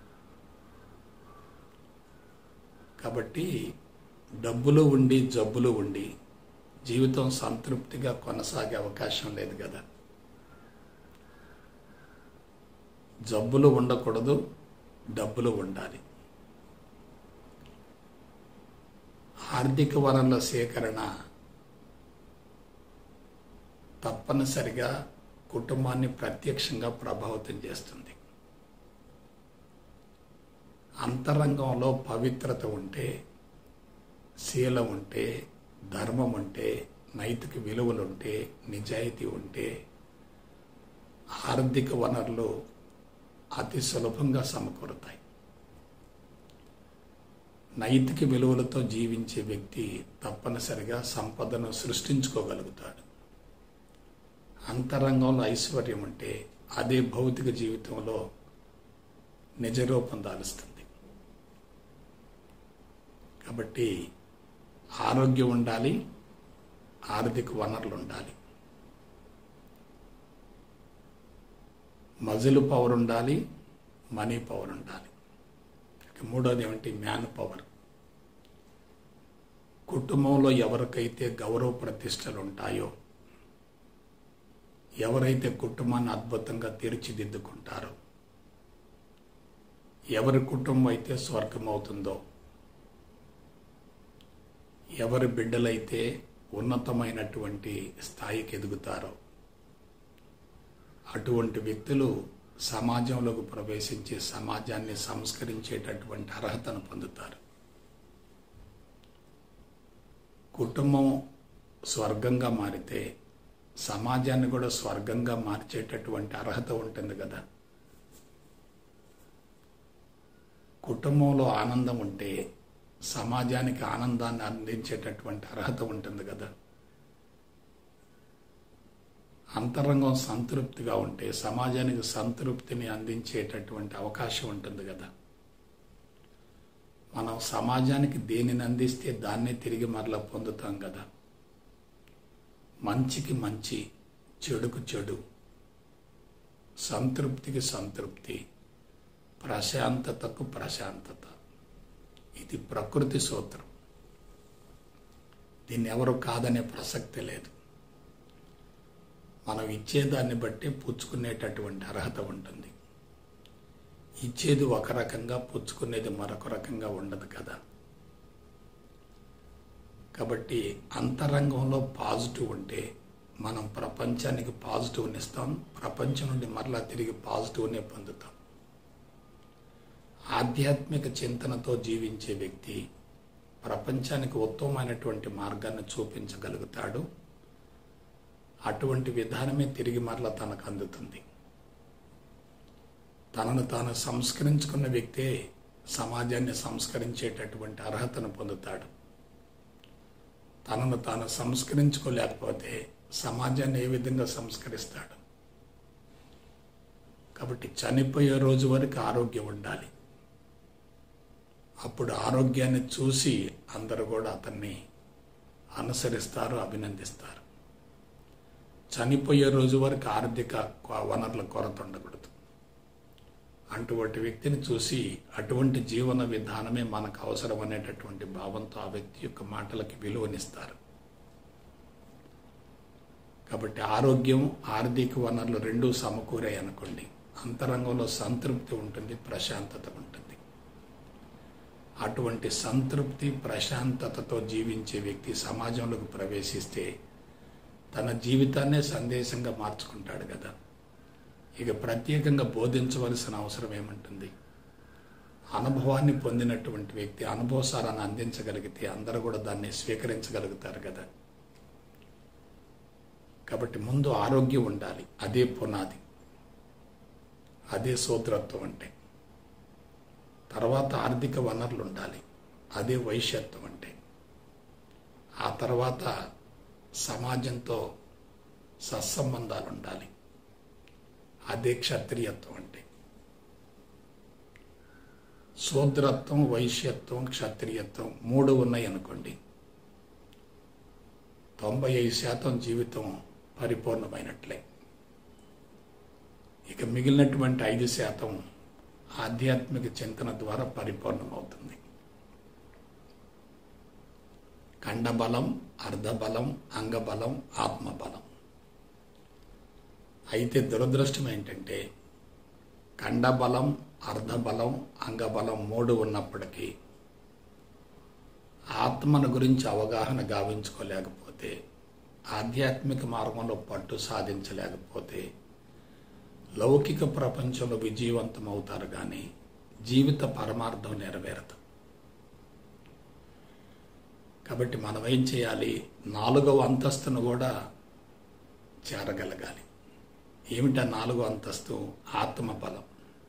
S1: కాబట్టి డబ్బులు ఉండి జబ్బులు ఉండి జీవితం సంతృప్తిగా కొనసాగే అవకాశం లేదు కదా. జబ్బులు ఉండకూడదు, డబ్బులు ఉండాలి. ఆర్థిక వనరుల సేకరణ తప్పనిసరిగా కుటుంబాన్ని ప్రత్యక్షంగా ప్రభావితం చేస్తుంది. అంతరంగంలో పవిత్రత ఉంటే, శీలం ఉంటే, ధర్మం ఉంటే, నైతిక విలువలుంటే, నిజాయితీ ఉంటే ఆర్థిక వనరులు అతి సులభంగా సమకూరుతాయి. నైతిక విలువలతో జీవించే వ్యక్తి తప్పనిసరిగా సంపదను సృష్టించుకోగలుగుతాడు. అంతరంగంలో ఐశ్వర్యం ఉంటే అదే భౌతిక జీవితంలో నిజరూపం దాలుస్తుంది. కాబట్టి ఆరోగ్యం ఉండాలి, ఆర్థిక వనరులు ఉండాలి, మజిల్ పవర్ ఉండాలి, మనీ పవర్ ఉండాలి. మూడోది ఏమిటి? Man power. కుటుంబంలో ఎవరికైతే గౌరవ ప్రతిష్టలు ఉంటాయో, ఎవరైతే కుటుంబాన్ని అద్భుతంగా తీర్చిదిద్దుకుంటారో, ఎవరి కుటుంబం అయితే స్వర్గం అవుతుందో, ఎవరి బిడ్డలైతే ఉన్నతమైనటువంటి స్థాయికి ఎదుగుతారో అటువంటి వ్యక్తులు సమాజంలోకి ప్రవేశించి సమాజాన్ని సంస్కరించేటటువంటి అర్హతను పొందుతారు. కుటుంబం స్వర్గంగా మారితే సమాజాన్ని కూడా స్వర్గంగా మార్చేటటువంటి అర్హత ఉంటుంది కదా. కుటుంబంలో ఆనందం ఉంటే సమాజానికి ఆనందాన్ని అందించేటటువంటి అర్హత ఉంటుంది కదా. అంతరంగం సంతృప్తిగా ఉంటే సమాజానికి సంతృప్తిని అందించేటటువంటి అవకాశం ఉంటుంది కదా. మనం సమాజానికి దేనిని అందిస్తే దాన్నే తిరిగి మరలా పొందుతాం కదా. మంచికి మంచి, చెడుకు చెడు, సంతృప్తికి సంతృప్తి, ప్రశాంతతకు ప్రశాంతత. ఇది ప్రకృతి సూత్రం. దీన్ని ఎవరు కాదనే ప్రసక్తి లేదు. మనం ఇచ్చేదాన్ని బట్టి పుచ్చుకునేటటువంటి అర్హత ఉంటుంది. ఇచ్చేది ఒక రకంగా, పుచ్చుకునేది మరొక రకంగా ఉండదు కదా. కాబట్టి అంతరంగంలో పాజిటివ్ ఉంటే మనం ప్రపంచానికి పాజిటివ్ని ఇస్తాం, ప్రపంచం నుండి మరలా తిరిగి పాజిటివ్నే పొందుతాం. ఆధ్యాత్మిక చింతనతో జీవించే వ్యక్తి ప్రపంచానికి ఉత్తమమైనటువంటి మార్గాన్ని చూపించగలుగుతాడు. అటువంటి విధానమే తిరిగి మరలా తనకు అందుతుంది. తనను తాను సంస్కరించుకున్న వ్యక్తే సమాజాన్ని సంస్కరించేటటువంటి అర్హతను పొందుతాడు. తనను తాను సంస్కరించుకోలేకపోతే సమాజాన్ని ఏ విధంగా సంస్కరిస్తాడు? కాబట్టి చనిపోయే రోజు వరకు ఆరోగ్యం ఉండాలి. అప్పుడు ఆరోగ్యాన్ని చూసి అందరూ కూడా అతన్ని అనుసరిస్తారు, అభినందిస్తారు. చనిపోయే రోజు వరకు ఆర్థిక వనరుల కొరత ఉండకూడదు. అటువంటి వ్యక్తిని చూసి అటువంటి జీవన విధానమే మనకు అవసరం అనేటటువంటి భావంతో ఆ వ్యక్తి యొక్క మాటలకి విలువనిస్తారు. కాబట్టి ఆరోగ్యం, ఆర్థిక వనరులు రెండూ సమకూరాయి అనుకోండి, అంతరంగంలో సంతృప్తి ఉంటుంది, ప్రశాంతత ఉంటుంది. అటువంటి సంతృప్తి, ప్రశాంతతతో జీవించే వ్యక్తి సమాజంలోకి ప్రవేశిస్తే తన జీవితాన్నే సందేశంగా మార్చుకుంటాడు కదా. ఇక ప్రత్యేకంగా బోధించవలసిన అవసరం ఏముంటుంది? అనుభవాన్ని పొందినటువంటి వ్యక్తి అనుభవసారాన్ని అందించగలిగితే అందరూ కూడా దాన్ని స్వీకరించగలుగుతారు కదా. కాబట్టి ముందు ఆరోగ్యం ఉండాలి, అదే పునాది, అదే సోదరత్వం అంటే. తర్వాత ఆర్థిక వనరులు ఉండాలి, అదే వైశ్యత్వం అంటే. ఆ తర్వాత సమాజంతో సత్సంబంధాలు ఉండాలి, అదే క్షత్రియత్వం అంటే. శూద్రత్వం, వైశ్యత్వం, క్షత్రియత్వం మూడు ఉన్నాయి అనుకోండి, 95% జీవితం పరిపూర్ణమైనట్లే. ఇక మిగిలినటువంటి 5% ఆధ్యాత్మిక చింతన ద్వారా పరిపూర్ణమవుతుంది. ఖండబలం, అర్ధబలం, అంగబలం, ఆత్మబలం. అయితే దురదృష్టం ఏంటంటే ఖండబలం, అర్ధబలం, అంగబలం మూడు ఉన్నప్పటికీ ఆత్మను గురించి అవగాహన గావించుకోలేకపోతే, ఆధ్యాత్మిక మార్గంలో పట్టు సాధించలేకపోతే లౌకిక ప్రపంచంలో విజయవంతం అవుతారు కానీ జీవిత పరమార్థం నెరవేరదు. కాబట్టి మనం ఏం చేయాలి? 4వ అంతస్తును కూడా చేరగలగాలి. ఏమిటా 4వ అంతస్తు? ఆత్మబలం.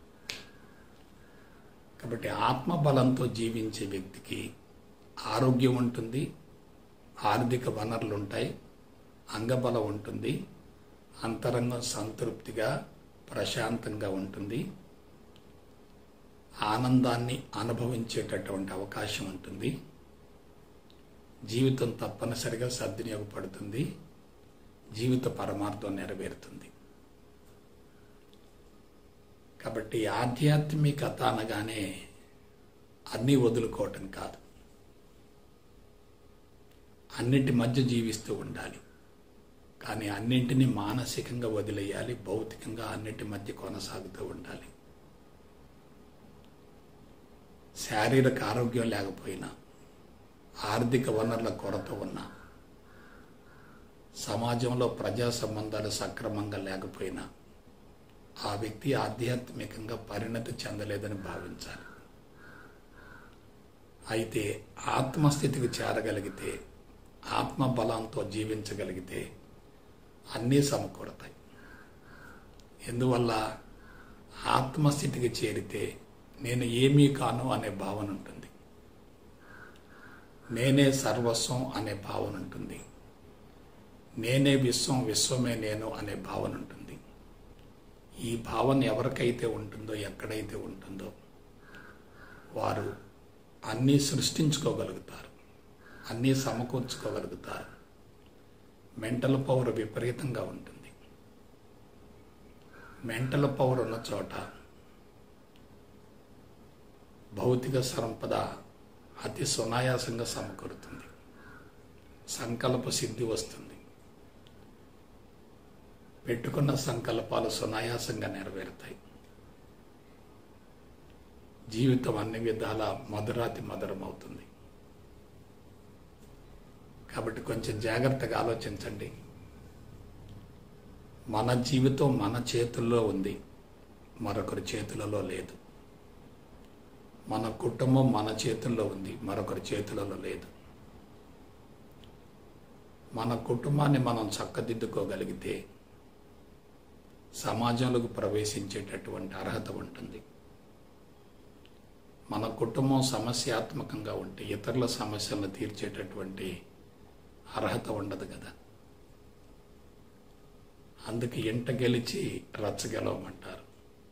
S1: కాబట్టి ఆత్మబలంతో జీవించే వ్యక్తికి ఆరోగ్యం ఉంటుంది, ఆర్థిక వనరులు ఉంటాయి, అంగబలం ఉంటుంది, అంతరంగం సంతృప్తిగా ప్రశాంతంగా ఉంటుంది, ఆనందాన్ని అనుభవించేటటువంటి అవకాశం ఉంటుంది, జీవితం తప్పనిసరిగా సద్వినియోగపడుతుంది, జీవిత పరమార్థం నెరవేరుతుంది. కాబట్టి ఆధ్యాత్మికత అనగానే అన్నీ వదులుకోవటం కాదు, అన్నిటి మధ్య జీవిస్తూ ఉండాలి. కానీ అన్నింటినీ మానసికంగా వదిలేయాలి, భౌతికంగా అన్నిటి మధ్య కొనసాగుతూ ఉండాలి. శారీరక ఆరోగ్యం లేకపోయినా, ఆర్థిక వనరుల కొరత ఉన్నా, సమాజంలో ప్రజా సంబంధాలు సక్రమంగా లేకపోయినా ఆ వ్యక్తి ఆధ్యాత్మికంగా పరిణతి చెందలేదని భావించాలి. అయితే ఆత్మస్థితికి చేరగలిగితే, ఆత్మబలంతో జీవించగలిగితే అన్నీ సమకూడతాయి. ఎందువల్ల? ఆత్మస్థితికి చేరితే నేను ఏమీ కాను అనే భావన ఉంటుంది, నేనే సర్వస్వం అనే భావన ఉంటుంది, నేనే విశ్వం, విశ్వమే నేను అనే భావన ఉంటుంది. ఈ భావన ఎవరికైతే ఉంటుందో, ఎక్కడైతే ఉంటుందో వారు అన్నీ సృష్టించుకోగలుగుతారు, అన్నీ సమకూర్చుకోగలుగుతారు. మెంటల్ పవర్ విపరీతంగా ఉంటుంది. మెంటల్ పవర్ ఉన్న చోట భౌతిక సంపద అతి సునాయాసంగా సమకూరుతుంది, సంకల్ప సిద్ధి వస్తుంది, పెట్టుకున్న సంకల్పాలు సునాయాసంగా నెరవేరుతాయి. జీవితం అన్ని విధాల మధురాతి మధురమవుతుంది. కాబట్టి కొంచెం జాగ్రత్తగా ఆలోచించండి. మన జీవితం మన చేతుల్లో ఉంది, మరొకరి చేతులలో లేదు. మన కుటుంబం మన చేతుల్లో ఉంది, మరొకరి చేతులలో లేదు. మన కుటుంబాన్ని మనం చక్కదిద్దుకోగలిగితే సమాజంలోకి ప్రవేశించేటటువంటి అర్హత ఉంటుంది. మన కుటుంబం సమస్యాత్మకంగా ఉంటే ఇతరుల సమస్యలను తీర్చేటటువంటి అర్హత ఉండదు కదా. అందుకే ఇంట గెలిచి రచ్చ గెలవమంటారు.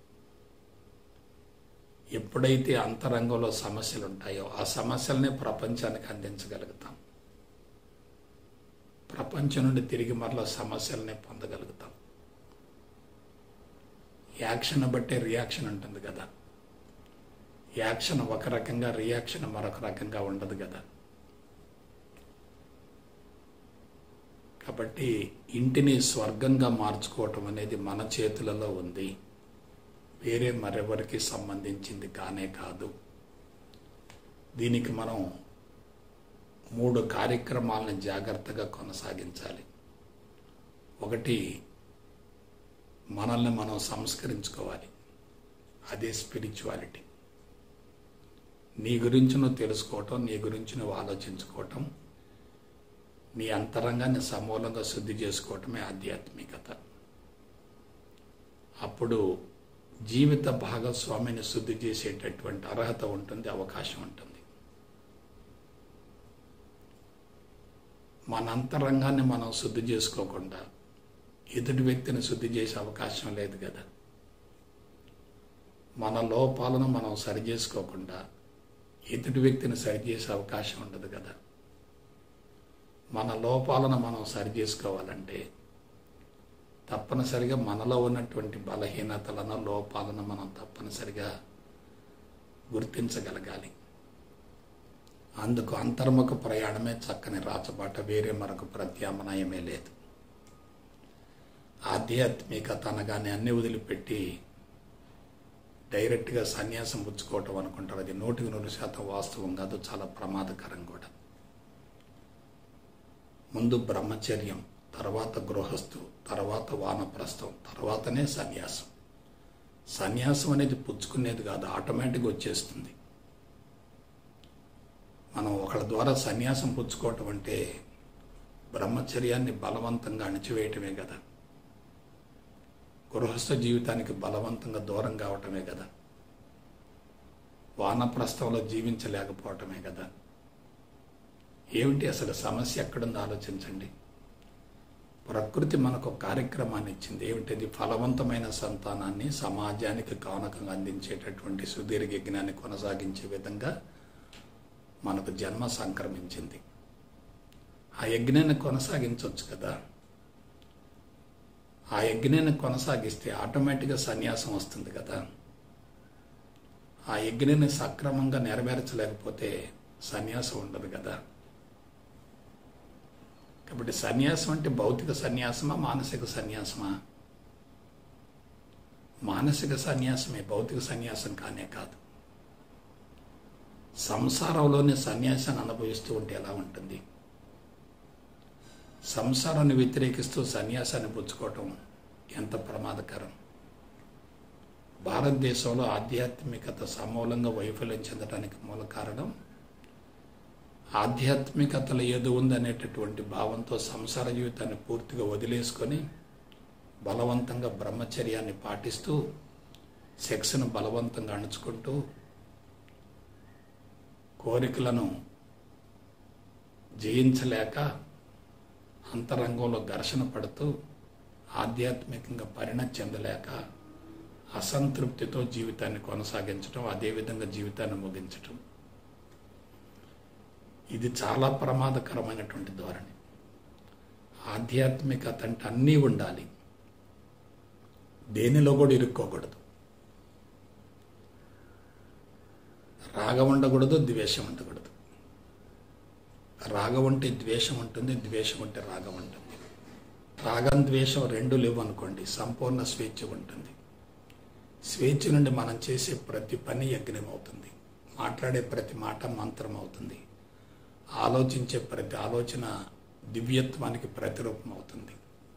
S1: ఎప్పుడైతే అంతరంగంలో సమస్యలు ఉంటాయో ఆ సమస్యలనే ప్రపంచానికి అందించగలుగుతాం, ప్రపంచం నుండి తిరిగి మరలా సమస్యలనే పొందగలుగుతాం. యాక్షన్ బట్టే రియాక్షన్ ఉంటుంది కదా. యాక్షన్ ఒక రకంగా, రియాక్షన్ మరొక రకంగా ఉండదు కదా. కాబట్టి ఇంటిని స్వర్గంగా మార్చుకోవటం అనేది మన చేతులలో ఉంది, వేరే మరెవరికి సంబంధించింది కానే కాదు. దీనికి మనం 3 కార్యక్రమాలను జాగ్రత్తగా కొనసాగించాలి. ఒకటి, మనల్ని మనం సంస్కరించుకోవాలి. అదే స్పిరిచువాలిటీ. నీ గురించి నువ్వు తెలుసుకోవటం, నీ గురించి నువ్వు ఆలోచించుకోవటం, నీ అంతరంగాన్ని సమూలంగా శుద్ధి చేసుకోవటమే ఆధ్యాత్మికత. అప్పుడు జీవిత భాగస్వామిని శుద్ధి చేసేటటువంటి అర్హత ఉంటుంది, అవకాశం ఉంటుంది. మన అంతరంగాన్ని మనం శుద్ధి చేసుకోకుండా ఎదుటి వ్యక్తిని శుద్ధి చేసే అవకాశం లేదు కదా. మన లోపాలను మనం సరిచేసుకోకుండా ఎదుటి వ్యక్తిని సరిచేసే అవకాశం ఉండదు కదా. మన లోపాలను మనం సరిచేసుకోవాలంటే తప్పనిసరిగా మనలో ఉన్నటువంటి బలహీనతలను, లోపాలను మనం తప్పనిసరిగా గుర్తించగలగాలి. అందుకు అంతర్ముఖ ప్రయాణమే చక్కని రాచబాట, వేరే మరొక ప్రత్యామ్నాయమే లేదు. ఆధ్యాత్మికత అనగానే అన్ని వదిలిపెట్టి డైరెక్ట్గా సన్యాసం పుచ్చుకోవటం అనుకుంటారు. అది 100% వాస్తవం కాదు, చాలా ప్రమాదకరం కూడా. ముందు బ్రహ్మచర్యం, తర్వాత గృహస్థు, తర్వాత వానప్రస్థం, తర్వాతనే సన్యాసం. సన్యాసం అనేది పుచ్చుకునేది కాదు, ఆటోమేటిక్గా వచ్చేస్తుంది. మనం ఒకళ్ళ ద్వారా సన్యాసం పుచ్చుకోవటం అంటే బ్రహ్మచర్యాన్ని బలవంతంగా అణిచివేయటమే కదా. గృహస్థ జీవితానికి బలవంతంగా దూరం కావటమే కదా. వానప్రస్థంలో జీవించలేకపోవటమే కదా. ఏమిటి అసలు సమస్య ఎక్కడుందో ఆలోచించండి. ప్రకృతి మనకు కార్యక్రమాన్ని ఇచ్చింది. ఏమిటిది? ఫలవంతమైన సంతానాన్ని సమాజానికి కానుకగా అందించేటటువంటి సుదీర్ఘ యజ్ఞాన్ని కొనసాగించే విధంగా మనకు జన్మ సంక్రమించింది. ఆ యజ్ఞాన్ని కొనసాగించవచ్చు కదా. ఆ యజ్ఞాన్ని కొనసాగిస్తే ఆటోమేటిక్గా సన్యాసం వస్తుంది కదా. ఆ యజ్ఞాన్ని సక్రమంగా నెరవేర్చలేకపోతే సన్యాసం ఉండదు కదా. కాబట్టి సన్యాసం అంటే భౌతిక సన్యాసమా, మానసిక సన్యాసమా? మానసిక సన్యాసమే, భౌతిక సన్యాసం కానే కాదు. సంసారంలోనే సన్యాసాన్ని అనుభవిస్తూ ఉంటే ఎలా ఉంటుంది? సంసారాన్ని వ్యతిరేకిస్తూ సన్యాసాన్ని పుచ్చుకోవటం ఎంత ప్రమాదకరం. భారతదేశంలో ఆధ్యాత్మికత సమూలంగా వైఫల్యం చెందడానికి మూల కారణం ఆధ్యాత్మికతలో ఏదో ఉందనేటటువంటి భావంతో సంసార జీవితాన్ని పూర్తిగా వదిలేసుకొని బలవంతంగా బ్రహ్మచర్యాన్ని పాటిస్తూ సెక్స్ను బలవంతంగా అణుచుకుంటూ కోరికలను జయించలేక అంతరంగంలో ఘర్షణ పడుతూ ఆధ్యాత్మికంగా పరిణతి చెందలేక అసంతృప్తితో జీవితాన్ని కొనసాగించడం, అదేవిధంగా జీవితాన్ని ముగించటం, ఇది చాలా ప్రమాదకరమైనటువంటి ధోరణి. ఆధ్యాత్మికత అంటే అన్నీ ఉండాలి, దేనిలో కూడా ఇరుక్కోకూడదు. రాగం ఉండకూడదు, ద్వేషం ఉండకూడదు. రాగం ఉంటే ద్వేషం ఉంటుంది, ద్వేషం ఉంటే రాగం ఉంటుంది. రాగం ద్వేషం రెండు లేవు అనుకోండి, సంపూర్ణ స్వేచ్ఛ ఉంటుంది. స్వేచ్ఛ నుండి మనం చేసే ప్రతి పని యజ్ఞం అవుతుంది, మాట్లాడే ప్రతి మాట మంత్రం అవుతుంది, ఆలోచించే ప్రతి ఆలోచన దివ్యత్వానికి ప్రతిరూపం అవుతుంది.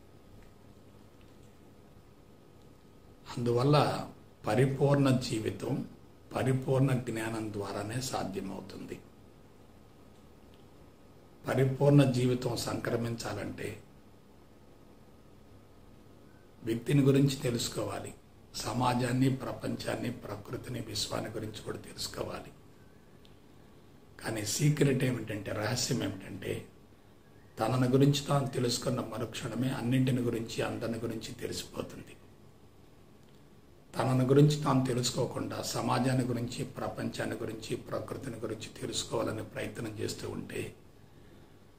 S1: అందువల్ల పరిపూర్ణ జీవితం పరిపూర్ణ జ్ఞానం ద్వారానే సాధ్యమవుతుంది. పరిపూర్ణ జీవితం సంక్రమించాలంటే వ్యక్తిని గురించి తెలుసుకోవాలి, సమాజాన్ని, ప్రపంచాన్ని, ప్రకృతిని, విశ్వాన్ని గురించి కూడా తెలుసుకోవాలి. కానీ సీక్రెట్ ఏమిటంటే, రహస్యం ఏమిటంటే, తనని గురించి తాను తెలుసుకున్న మరుక్షణమే అన్నింటిని గురించి, అందరిని గురించి తెలిసిపోతుంది. తనని గురించి తాను తెలుసుకోకుండా సమాజాన్ని గురించి, ప్రపంచాన్ని గురించి, ప్రకృతిని గురించి తెలుసుకోవాలని ప్రయత్నం చేస్తూ ఉంటే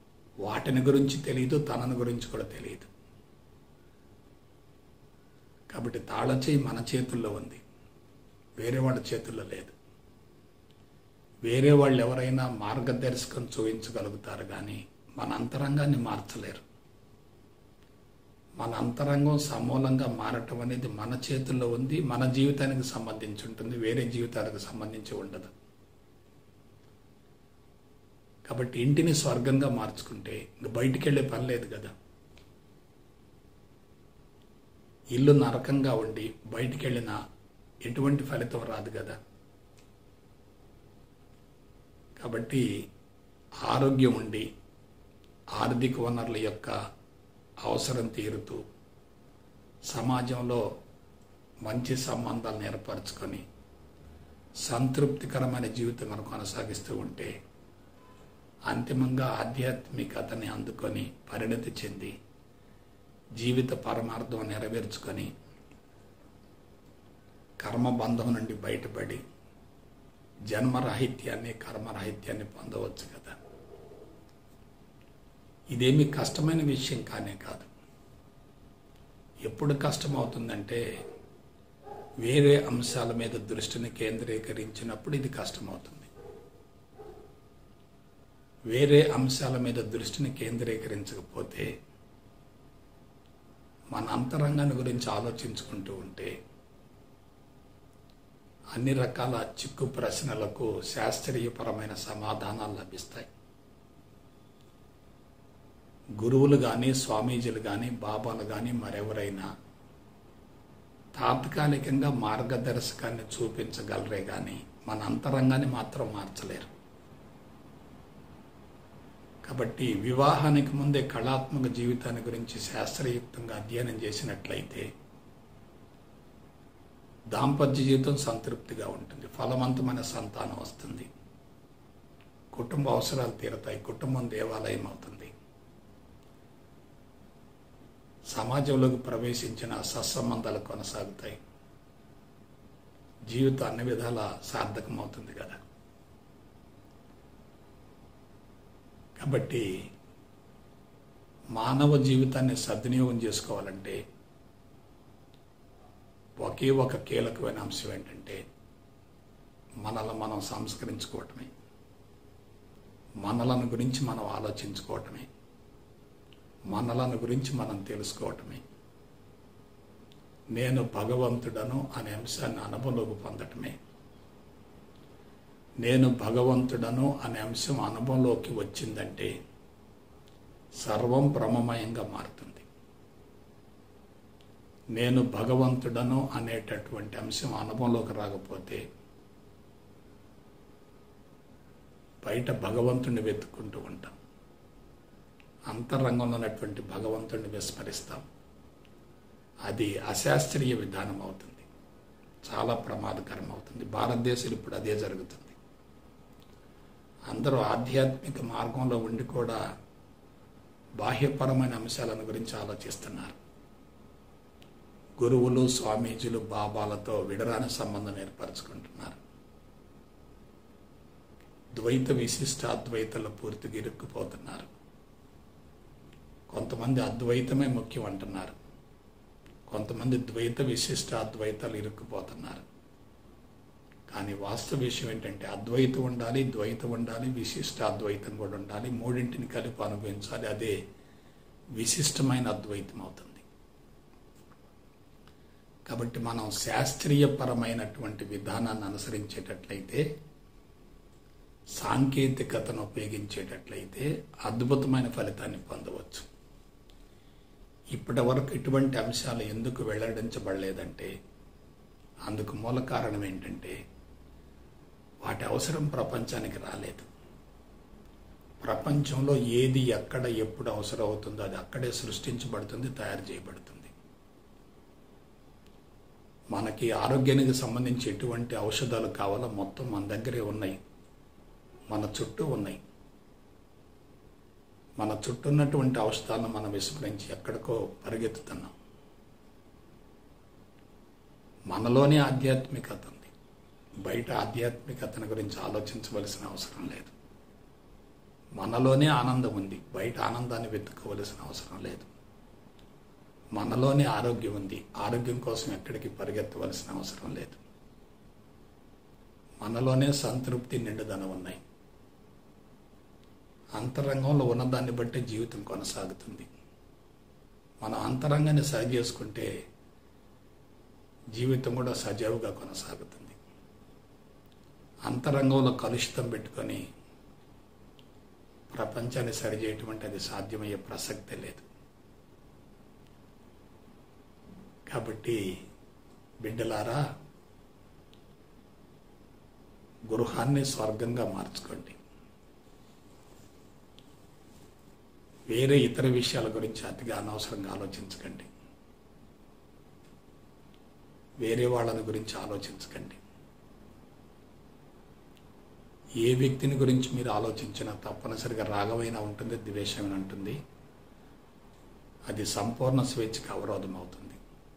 S1: వాటిని గురించి తెలియదు, తనని గురించి కూడా తెలియదు. కాబట్టి తాళచేయి మన చేతుల్లో ఉంది, వేరే వాళ్ళ చేతుల్లో లేదు. వేరే వాళ్ళు ఎవరైనా మార్గదర్శకం చూపించగలుగుతారు, కానీ మన అంతరంగాన్ని మార్చలేరు. మన అంతరంగం సమూలంగా మారటం అనేది మన చేతుల్లో ఉంది, మన జీవితానికి సంబంధించి ఉంటుంది, వేరే జీవితాలకు సంబంధించి ఉండదు. కాబట్టి ఇంటిని స్వర్గంగా మార్చుకుంటే ఇంక బయటికి వెళ్ళే పని లేదు కదా. ఇల్లు నరకంగా ఉండి బయటికి వెళ్ళినా ఎటువంటి ఫలితం రాదు కదా. కాబట్టి ఆరోగ్యం ఉండి ఆర్థిక వనరుల యొక్క అవసరం తీరుతూ సమాజంలో మంచి సంబంధాలను ఏర్పరచుకొని సంతృప్తికరమైన జీవితం మనం కొనసాగిస్తూ ఉంటే అంతిమంగా ఆధ్యాత్మికతని అందుకొని పరిణతి చెంది జీవిత పరమార్థం నెరవేర్చుకొని కర్మబంధం నుండి బయటపడి జన్మరాహిత్యాన్ని కర్మరాహిత్యాన్ని పొందవచ్చు కదా. ఇదేమీ కష్టమైన విషయం కానే కాదు. ఎప్పుడు కష్టం అవుతుందంటే వేరే అంశాల మీద దృష్టిని కేంద్రీకరించినప్పుడు ఇది కష్టమవుతుంది. వేరే అంశాల మీద దృష్టిని కేంద్రీకరించకపోతే మన అంతరంగాన్ని గురించి ఆలోచించుకుంటూ ఉంటే అన్ని రకాల చిక్కు ప్రశ్నలకు శాస్త్రీయపరమైన సమాధానాలు లభిస్తాయి. గురువులు కానీ స్వామీజీలు కానీ బాబాలు కానీ మరెవరైనా తాత్కాలికంగా మార్గదర్శకాన్ని చూపించగలరే కానీ మన అంతరంగాన్ని మాత్రం మార్చలేరు. కాబట్టి వివాహానికి ముందే కళాత్మక జీవితాన్ని గురించి శాస్త్రయుక్తంగా అధ్యయనం చేసినట్లయితే దాంపత్య జీవితం సంతృప్తిగా ఉంటుంది, ఫలవంతమైన సంతానం వస్తుంది, కుటుంబ అవసరాలు తీరతాయి, కుటుంబం దేవాలయం అవుతుంది, సమాజంలోకి ప్రవేశించిన సత్సంబంధాలు కొనసాగుతాయి, జీవితం అన్ని విధాల సార్థకమవుతుంది కదా. కాబట్టి మానవ జీవితాన్ని సద్వినియోగం చేసుకోవాలంటే ఒకే ఒక కీలకమైన అంశం ఏంటంటే మనల్ని మనం సంస్కరించుకోవటమే, మనలను గురించి మనం ఆలోచించుకోవటమే, మనలను గురించి మనం తెలుసుకోవటమే. నేను భగవంతుడను అనే అంశాన్ని అనుభవంలోకి పొందటమే. నేను భగవంతుడను అనే అంశం అనుభవంలోకి వచ్చిందంటే సర్వం బ్రహ్మమయంగా మారుతుంది. నేను భగవంతుడను అనేటటువంటి అంశం అనుభవంలోకి రాకపోతే బయట భగవంతుడిని వెతుక్కుంటూ ఉంటాం, అంతరంగంలో ఉన్నటువంటి భగవంతుడిని విస్మరిస్తాం. అది అశాస్త్రీయ విధానం అవుతుంది, చాలా ప్రమాదకరం అవుతుంది. భారతదేశంలో ఇప్పుడు అదే జరుగుతుంది. అందరూ ఆధ్యాత్మిక మార్గంలో ఉండి కూడా బాహ్యపరమైన అంశాలను గురించి ఆలోచిస్తున్నారు. గురువులు స్వామీజీలు బాబాలతో విడరాని సంబంధం ఏర్పరచుకుంటున్నారు. ద్వైత విశిష్ట అద్వైతాలు పూర్తిగా ఇరుక్కుపోతున్నారు. కొంతమంది అద్వైతమే ముఖ్యం అంటున్నారు, కొంతమంది ద్వైత విశిష్ట అద్వైతాలు ఇరుక్కుపోతున్నారు. కానీ వాస్తవ విషయం ఏంటంటే అద్వైతం ఉండాలి, ద్వైతం ఉండాలి, విశిష్ట అద్వైతం కూడా ఉండాలి. మూడింటిని కలిపి అనుభవించాలి. అదే విశిష్టమైన అద్వైతం అవుతుంది. కాబట్టి మనం శాస్త్రీయపరమైనటువంటి విధానాన్ని అనుసరించేటట్లయితే, సాంకేతికతను ఉపయోగించేటట్లయితే అద్భుతమైన ఫలితాన్ని పొందవచ్చు. ఇప్పటి వరకు ఇటువంటి అంశాలు ఎందుకు వెల్లడించబడలేదంటే అందుకు మూల కారణం ఏంటంటే వాటి అవసరం ప్రపంచానికి రాలేదు. ప్రపంచంలో ఏది ఎక్కడ ఎప్పుడు అవసరం అవుతుందో అది అక్కడే సృష్టించబడుతుంది, తయారు చేయబడుతుంది. మనకి ఆరోగ్యానికి సంబంధించి ఎటువంటి ఔషధాలు కావాలో మొత్తం మన దగ్గరే ఉన్నాయి, మన చుట్టూ ఉన్నాయి. మన చుట్టూ ఉన్నటువంటి ఔషధాలను మనం విస్మరించి ఎక్కడికో పరిగెత్తుతున్నాం. మనలోనే ఆధ్యాత్మికత ఉంది, బయట ఆధ్యాత్మికతను గురించి ఆలోచించవలసిన అవసరం లేదు. మనలోనే ఆనందం ఉంది, బయట ఆనందాన్ని వెతుక్కోవలసిన అవసరం లేదు. మనలోనే ఆరోగ్యం ఉంది. ఆరోగ్యం కోసం ఎక్కడికి పరిగెత్తవలసిన అవసరం లేదు. మనలోనే సంతృప్తి, నిండుదనం ఉన్నాయి. అంతరంగంలో ఉన్నదాన్ని బట్టి జీవితం కొనసాగుతుంది. మన అంతరంగాన్ని సరి చేసుకుంటే జీవితం కూడా సజావుగా కొనసాగుతుంది. అంతరంగంలో కలుషితం పెట్టుకొని ప్రపంచాన్ని సరిచేయటం అంటే అది సాధ్యమయ్యే ప్రసక్తే లేదు. కాబట్టి బిడ్డలారా, గృహాన్ని స్వర్గంగా మార్చుకోండి. వేరే ఇతర విషయాల గురించి అతిగా అనవసరంగా ఆలోచించకండి. వేరే వాళ్ళని గురించి ఆలోచించకండి. ఏ వ్యక్తిని గురించి మీరు ఆలోచించినా తప్పనిసరిగా రాగమైనా ఉంటుంది, ద్వేషమైనా ఉంటుంది. అది సంపూర్ణ స్వేచ్ఛకు అవరోధం అవుతుంది.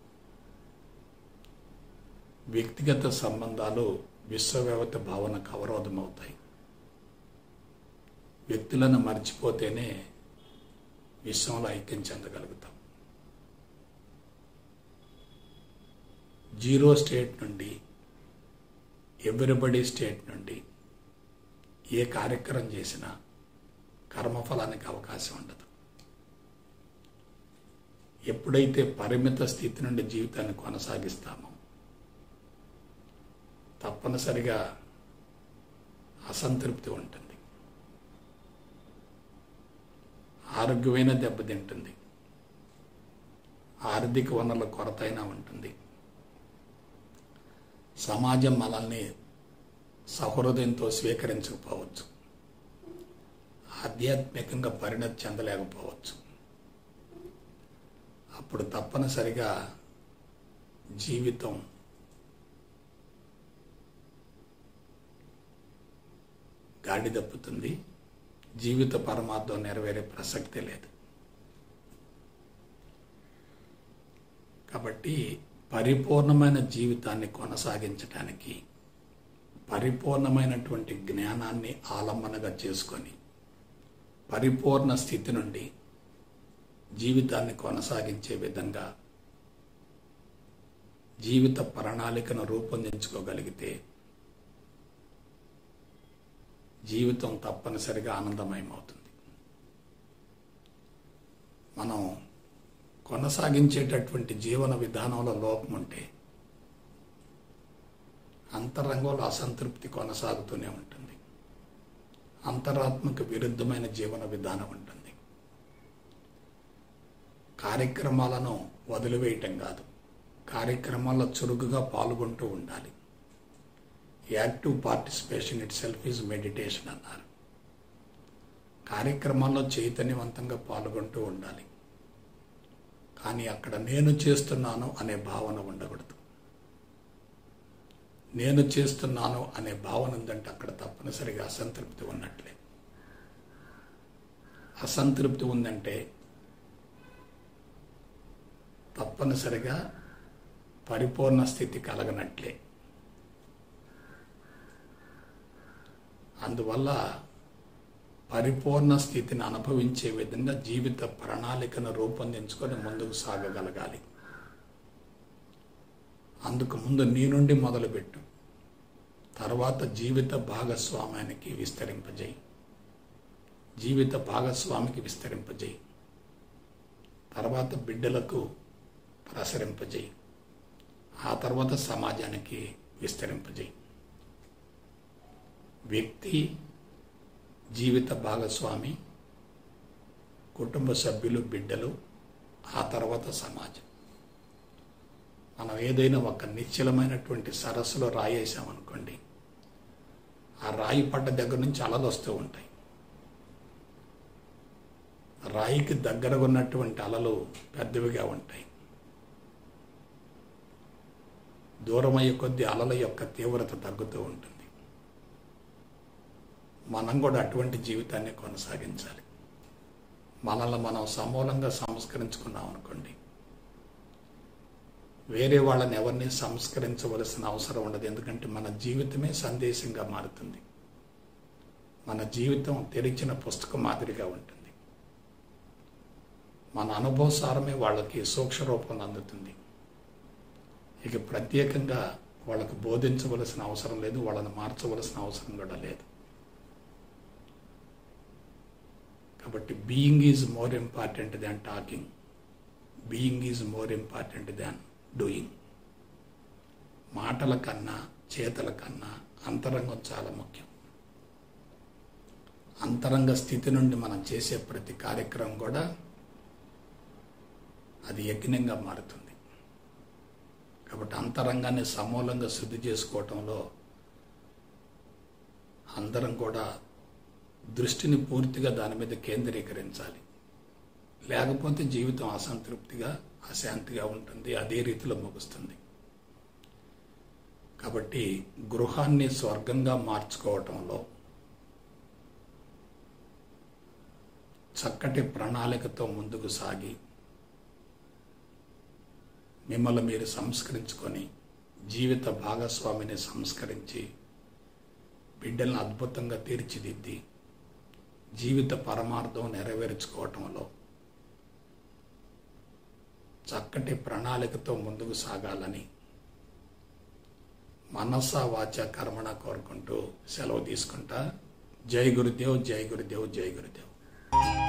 S1: వ్యక్తిగత సంబంధాలు విశ్వవ్యాప్త భావనకు అవరోధం అవుతాయి. వ్యక్తులను మర్చిపోతేనే విశ్వంలో ఐక్యం చెందగలుగుతాం. జీరో స్టేట్ నుండి, ఎవ్రీబడి స్టేట్ నుండి ఏ కార్యక్రమం చేసినా కర్మఫలానికి అవకాశం ఉండదు. ఎప్పుడైతే పరిమిత స్థితి నుండి జీవితాన్ని కొనసాగిస్తామో తప్పనిసరిగా అసంతృప్తి ఉంటుంది. ఆరోగ్యమైన దెబ్బతింటుంది. ఆర్థిక వనరుల కొరత అయినా ఉంటుంది. సమాజం మనల్ని సహృదయంతో స్వీకరించకపోవచ్చు. ఆధ్యాత్మికంగా పరిణతి చెందలేకపోవచ్చు. అప్పుడు తప్పనిసరిగా జీవితం గాడి తప్పుతుంది. జీవిత పరమార్థం నెరవేరే ప్రసక్తే లేదు. కాబట్టి పరిపూర్ణమైన జీవితాన్ని కొనసాగించడానికి పరిపూర్ణమైనటువంటి జ్ఞానాన్ని ఆలంబనగా చేసుకొని పరిపూర్ణ స్థితి నుండి జీవితాన్ని కొనసాగించే విధంగా జీవిత ప్రణాళికను రూపొందించుకోగలిగితే జీవితం తప్పనిసరిగా ఆనందమయమవుతుంది. మనం కొనసాగించేటటువంటి జీవన విధానంలో లోపం ఉంటే అంతరంగంలో అసంతృప్తి కొనసాగుతూనే ఉంటుంది. అంతరాత్మకు విరుద్ధమైన జీవన విధానం ఉంటుంది. కార్యక్రమాలను వదిలివేయటం కాదు, కార్యక్రమాల్లో చురుకుగా పాల్గొంటూ ఉండాలి. Active participation itself is meditation అన్నారు. కార్యక్రమాల్లో చైతన్యవంతంగా పాల్గొంటూ ఉండాలి. కానీ అక్కడ నేను చేస్తున్నాను అనే భావన ఉండకూడదు. నేను చేస్తున్నాను అనే భావన ఉందంటే అక్కడ తప్పనిసరిగా అసంతృప్తి ఉన్నట్లే. అసంతృప్తి ఉందంటే తప్పనిసరిగా పరిపూర్ణ స్థితి కలగనట్లే. అందువల్ల పరిపూర్ణ స్థితిని అనుభవించే విధంగా జీవిత ప్రణాళికను రూపొందించుకొని ముందుకు సాగగలగాలి. అందుకు ముందు నీ నుండి మొదలుపెట్టు. తర్వాత జీవిత భాగస్వామ్యానికి విస్తరింపజేయి. జీవిత భాగస్వామికి విస్తరింపజేయి. తర్వాత బిడ్డలకు ప్రసరింపజేయి. ఆ తర్వాత సమాజానికి విస్తరింపజేయి. వ్యక్తి, జీవిత భాగస్వామి, కుటుంబ సభ్యులు, బిడ్డలు, ఆ తర్వాత సమాజం. మనం ఏదైనా ఒక నిశ్చలమైనటువంటి సరస్సులో రాయి వేసామనుకోండి, ఆ రాయి పడ్డ దగ్గర నుంచి అలలు వస్తూ ఉంటాయి. రాయికి దగ్గరగా ఉన్నటువంటి అలలు పెద్దవిగా ఉంటాయి. దూరమయ్యే కొద్దీ అలల యొక్క తీవ్రత తగ్గుతూ ఉంటుంది. మనం కూడా అటువంటి జీవితాన్ని కొనసాగించాలి. మనల్ని మనం సమూలంగా సంస్కరించుకున్నాం అనుకోండి, వేరే వాళ్ళని ఎవరిని సంస్కరించవలసిన అవసరం ఉండదు. ఎందుకంటే మన జీవితమే సందేశంగా మారుతుంది. మన జీవితం తెరిచిన పుస్తకం మాదిరిగా ఉంటుంది. మన అనుభవసారమే వాళ్ళకి సూక్ష్మ రూపం అందుతుంది. ఇక ప్రత్యేకంగా వాళ్ళకు బోధించవలసిన అవసరం లేదు, వాళ్ళని మార్చవలసిన అవసరం కూడా లేదు. కాబట్టి being is more important than talking, being is more important than doing. మాటల కన్నా చేతల కన్నా అంతరంగం చాలా ముఖ్యం. అంతరంగ స్థితి నుండి మనం చేసే ప్రతి కార్యక్రమం కూడా అది యజ్ఞంగా మారుతుంది. కాబట్టి అంతరంగాన్ని సమూలంగా శుద్ధి చేసుకోవటంలో అందరం కూడా దృష్టిని పూర్తిగా దాని మీద కేంద్రీకరించాలి. లేకపోతే జీవితం అసంతృప్తిగా అశాంతిగా ఉంటుంది, అదే రీతిలో ముగుస్తుంది. కాబట్టి గృహాన్ని స్వర్గంగా మార్చుకోవటంలో చక్కటి ప్రణాళికతో ముందుకు సాగి మిమ్మల్ని మీరు సంస్కరించుకొని జీవిత భాగస్వామిని సంస్కరించి బిడ్డలను అద్భుతంగా తీర్చిదిద్ది జీవిత పరమార్థం నెరవేర్చుకోవటంలో చక్కటి ప్రణాళికతో ముందుకు సాగాలని మనస వాచ కర్మణ కోరుకుంటూ సెలవు తీసుకుంటా. జై గురుదేవ్, జై గురుదేవ్, జై గురుదేవ్.